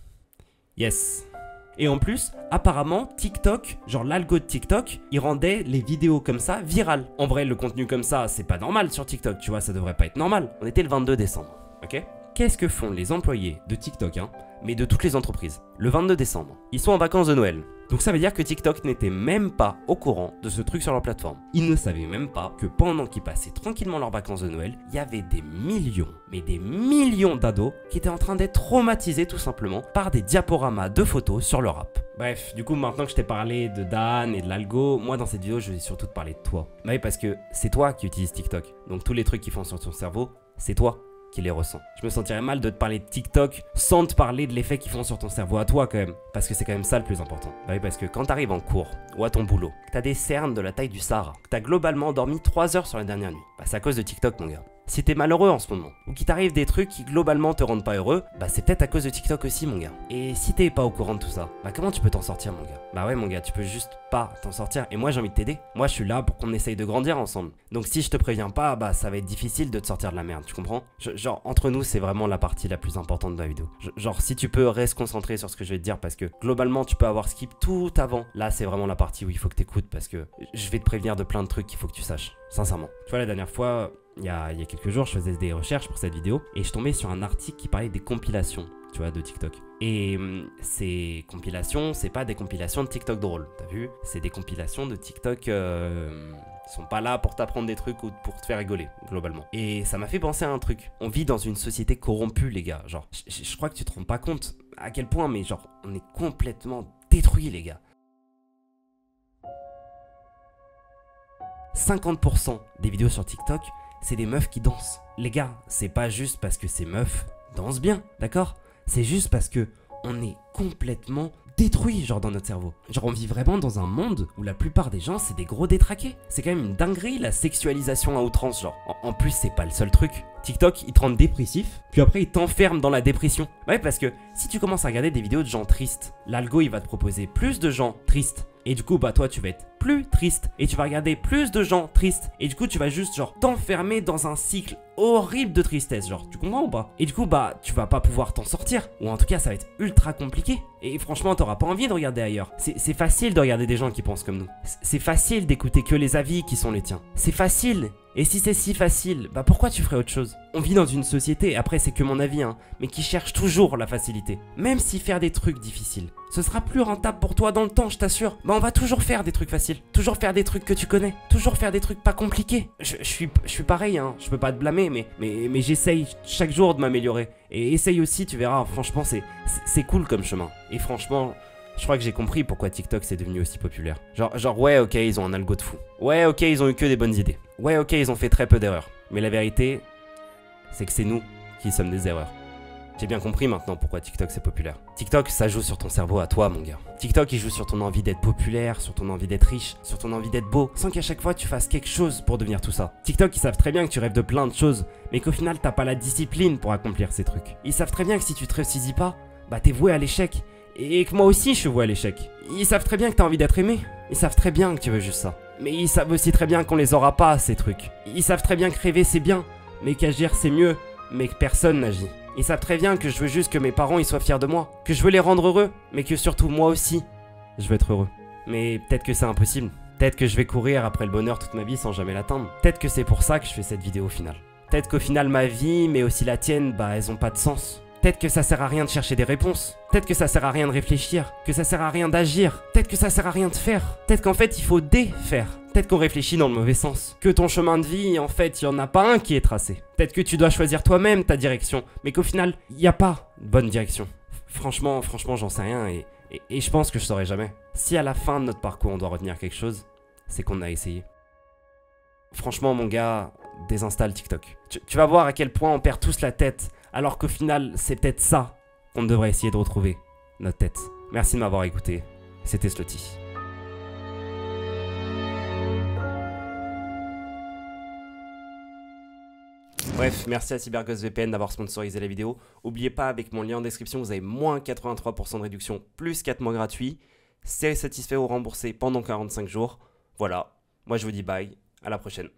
Yes. Et en plus, apparemment, TikTok, genre l'algo de TikTok, il rendait les vidéos comme ça virales. En vrai, le contenu comme ça, c'est pas normal sur TikTok, tu vois, ça devrait pas être normal. On était le vingt-deux décembre, ok? Qu'est-ce que font les employés de TikTok, hein, mais de toutes les entreprises, le vingt-deux décembre? Ils sont en vacances de Noël. Donc ça veut dire que TikTok n'était même pas au courant de ce truc sur leur plateforme. Ils ne savaient même pas que pendant qu'ils passaient tranquillement leurs vacances de Noël, il y avait des millions, mais des millions d'ados qui étaient en train d'être traumatisés tout simplement par des diaporamas de photos sur leur app. Bref, du coup maintenant que je t'ai parlé de Dan et de l'algo, moi dans cette vidéo je vais surtout te parler de toi. Bah oui, parce que c'est toi qui utilises TikTok. Donc tous les trucs qu'ils font sur ton cerveau, c'est toi qui les ressent. Je me sentirais mal de te parler de TikTok sans te parler de l'effet qu'ils font sur ton cerveau à toi quand même. Parce que c'est quand même ça le plus important. Bah oui, parce que quand t'arrives en cours ou à ton boulot, que t'as des cernes de la taille du Sahara, que t'as globalement dormi trois heures sur la dernière nuit, bah c'est à cause de TikTok mon gars. Si t'es malheureux en ce moment, ou qu'il t'arrive des trucs qui globalement te rendent pas heureux, bah c'est peut-être à cause de TikTok aussi mon gars. Et si t'es pas au courant de tout ça, bah comment tu peux t'en sortir mon gars? Bah ouais mon gars, tu peux juste pas t'en sortir. Et moi j'ai envie de t'aider. Moi je suis là pour qu'on essaye de grandir ensemble. Donc si je te préviens pas, bah ça va être difficile de te sortir de la merde, tu comprends? je, Genre entre nous c'est vraiment la partie la plus importante de la vidéo. Je, genre si tu peux reste concentré sur ce que je vais te dire parce que globalement tu peux avoir skip tout avant. Là c'est vraiment la partie où il faut que t'écoutes parce que je vais te prévenir de plein de trucs qu'il faut que tu saches. Sincèrement. Tu vois la dernière fois... Il y, a, il y a quelques jours, je faisais des recherches pour cette vidéo et je tombais sur un article qui parlait des compilations, tu vois, de TikTok. Et hum, ces compilations, c'est pas des compilations de TikTok drôles, t'as vu? C'est des compilations de TikTok euh, qui sont pas là pour t'apprendre des trucs ou pour te faire rigoler, globalement. Et ça m'a fait penser à un truc. On vit dans une société corrompue, les gars. Genre, je, je crois que tu te rends pas compte à quel point, mais genre, on est complètement détruits, les gars. cinquante pour cent des vidéos sur TikTok, c'est des meufs qui dansent. Les gars, c'est pas juste parce que ces meufs dansent bien, d'accord? C'est juste parce que on est complètement détruit, genre dans notre cerveau. Genre on vit vraiment dans un monde où la plupart des gens c'est des gros détraqués. C'est quand même une dinguerie la sexualisation à outrance, genre. En, en plus c'est pas le seul truc. TikTok il te rend dépressif, puis après il t'enferme dans la dépression. Ouais parce que si tu commences à regarder des vidéos de gens tristes, l'algo il va te proposer plus de gens tristes. Et du coup, bah toi, tu vas être plus triste. Et tu vas regarder plus de gens tristes. Et du coup, tu vas juste, genre, t'enfermer dans un cycle horrible de tristesse. Genre, tu comprends ou pas? Et du coup, bah, tu vas pas pouvoir t'en sortir. Ou en tout cas, ça va être ultra compliqué. Et franchement, t'auras pas envie de regarder ailleurs. C'est facile de regarder des gens qui pensent comme nous. C'est facile d'écouter que les avis qui sont les tiens. C'est facile. Et si c'est si facile, bah pourquoi tu ferais autre chose? On vit dans une société, après c'est que mon avis, hein, mais qui cherche toujours la facilité. Même si faire des trucs difficiles, ce sera plus rentable pour toi dans le temps, je t'assure. Bah on va toujours faire des trucs faciles, toujours faire des trucs que tu connais, toujours faire des trucs pas compliqués. Je, je, suis, je suis pareil, hein, je peux pas te blâmer, mais, mais, mais j'essaye chaque jour de m'améliorer. Et essaye aussi, tu verras, franchement c'est c'est cool comme chemin. Et franchement... Je crois que j'ai compris pourquoi TikTok c'est devenu aussi populaire. Genre, genre, ouais, ok, ils ont un algo de fou. Ouais, ok, ils ont eu que des bonnes idées. Ouais, ok, ils ont fait très peu d'erreurs. Mais la vérité, c'est que c'est nous qui sommes des erreurs. J'ai bien compris maintenant pourquoi TikTok c'est populaire. TikTok, ça joue sur ton cerveau à toi, mon gars. TikTok, il joue sur ton envie d'être populaire, sur ton envie d'être riche, sur ton envie d'être beau, sans qu'à chaque fois tu fasses quelque chose pour devenir tout ça. TikTok, ils savent très bien que tu rêves de plein de choses, mais qu'au final, t'as pas la discipline pour accomplir ces trucs. Ils savent très bien que si tu te ressaisis pas, bah t'es voué à l'échec. Et que moi aussi je suis voué à l'échec. Ils savent très bien que t'as envie d'être aimé. Ils savent très bien que tu veux juste ça. Mais ils savent aussi très bien qu'on les aura pas, ces trucs. Ils savent très bien que rêver c'est bien, mais qu'agir c'est mieux, mais que personne n'agit. Ils savent très bien que je veux juste que mes parents ils soient fiers de moi, que je veux les rendre heureux, mais que surtout moi aussi, je veux être heureux. Mais peut-être que c'est impossible. Peut-être que je vais courir après le bonheur toute ma vie sans jamais l'atteindre. Peut-être que c'est pour ça que je fais cette vidéo au final. Peut-être qu'au final ma vie, mais aussi la tienne, bah elles ont pas de sens. Peut-être que ça sert à rien de chercher des réponses. Peut-être que ça sert à rien de réfléchir. Que ça sert à rien d'agir. Peut-être que ça sert à rien de faire. Peut-être qu'en fait il faut défaire. Peut-être qu'on réfléchit dans le mauvais sens. Que ton chemin de vie, en fait, il n'y en a pas un qui est tracé. Peut-être que tu dois choisir toi-même ta direction, mais qu'au final, il n'y a pas de bonne direction. Franchement, franchement, j'en sais rien et, et, et je pense que je saurai jamais. Si à la fin de notre parcours, on doit retenir quelque chose, c'est qu'on a essayé. Franchement, mon gars, désinstalle TikTok. Tu, tu vas voir à quel point on perd tous la tête, alors qu'au final, c'est peut-être ça qu'on devrait essayer de retrouver, notre tête. Merci de m'avoir écouté. C'était Slotty. Bref, merci à CyberGhostVPN d'avoir sponsorisé la vidéo. N'oubliez pas, avec mon lien en description, vous avez moins quatre-vingt-trois pour cent de réduction, plus quatre mois gratuits. C'est satisfait ou remboursé pendant quarante-cinq jours. Voilà, moi je vous dis bye, à la prochaine.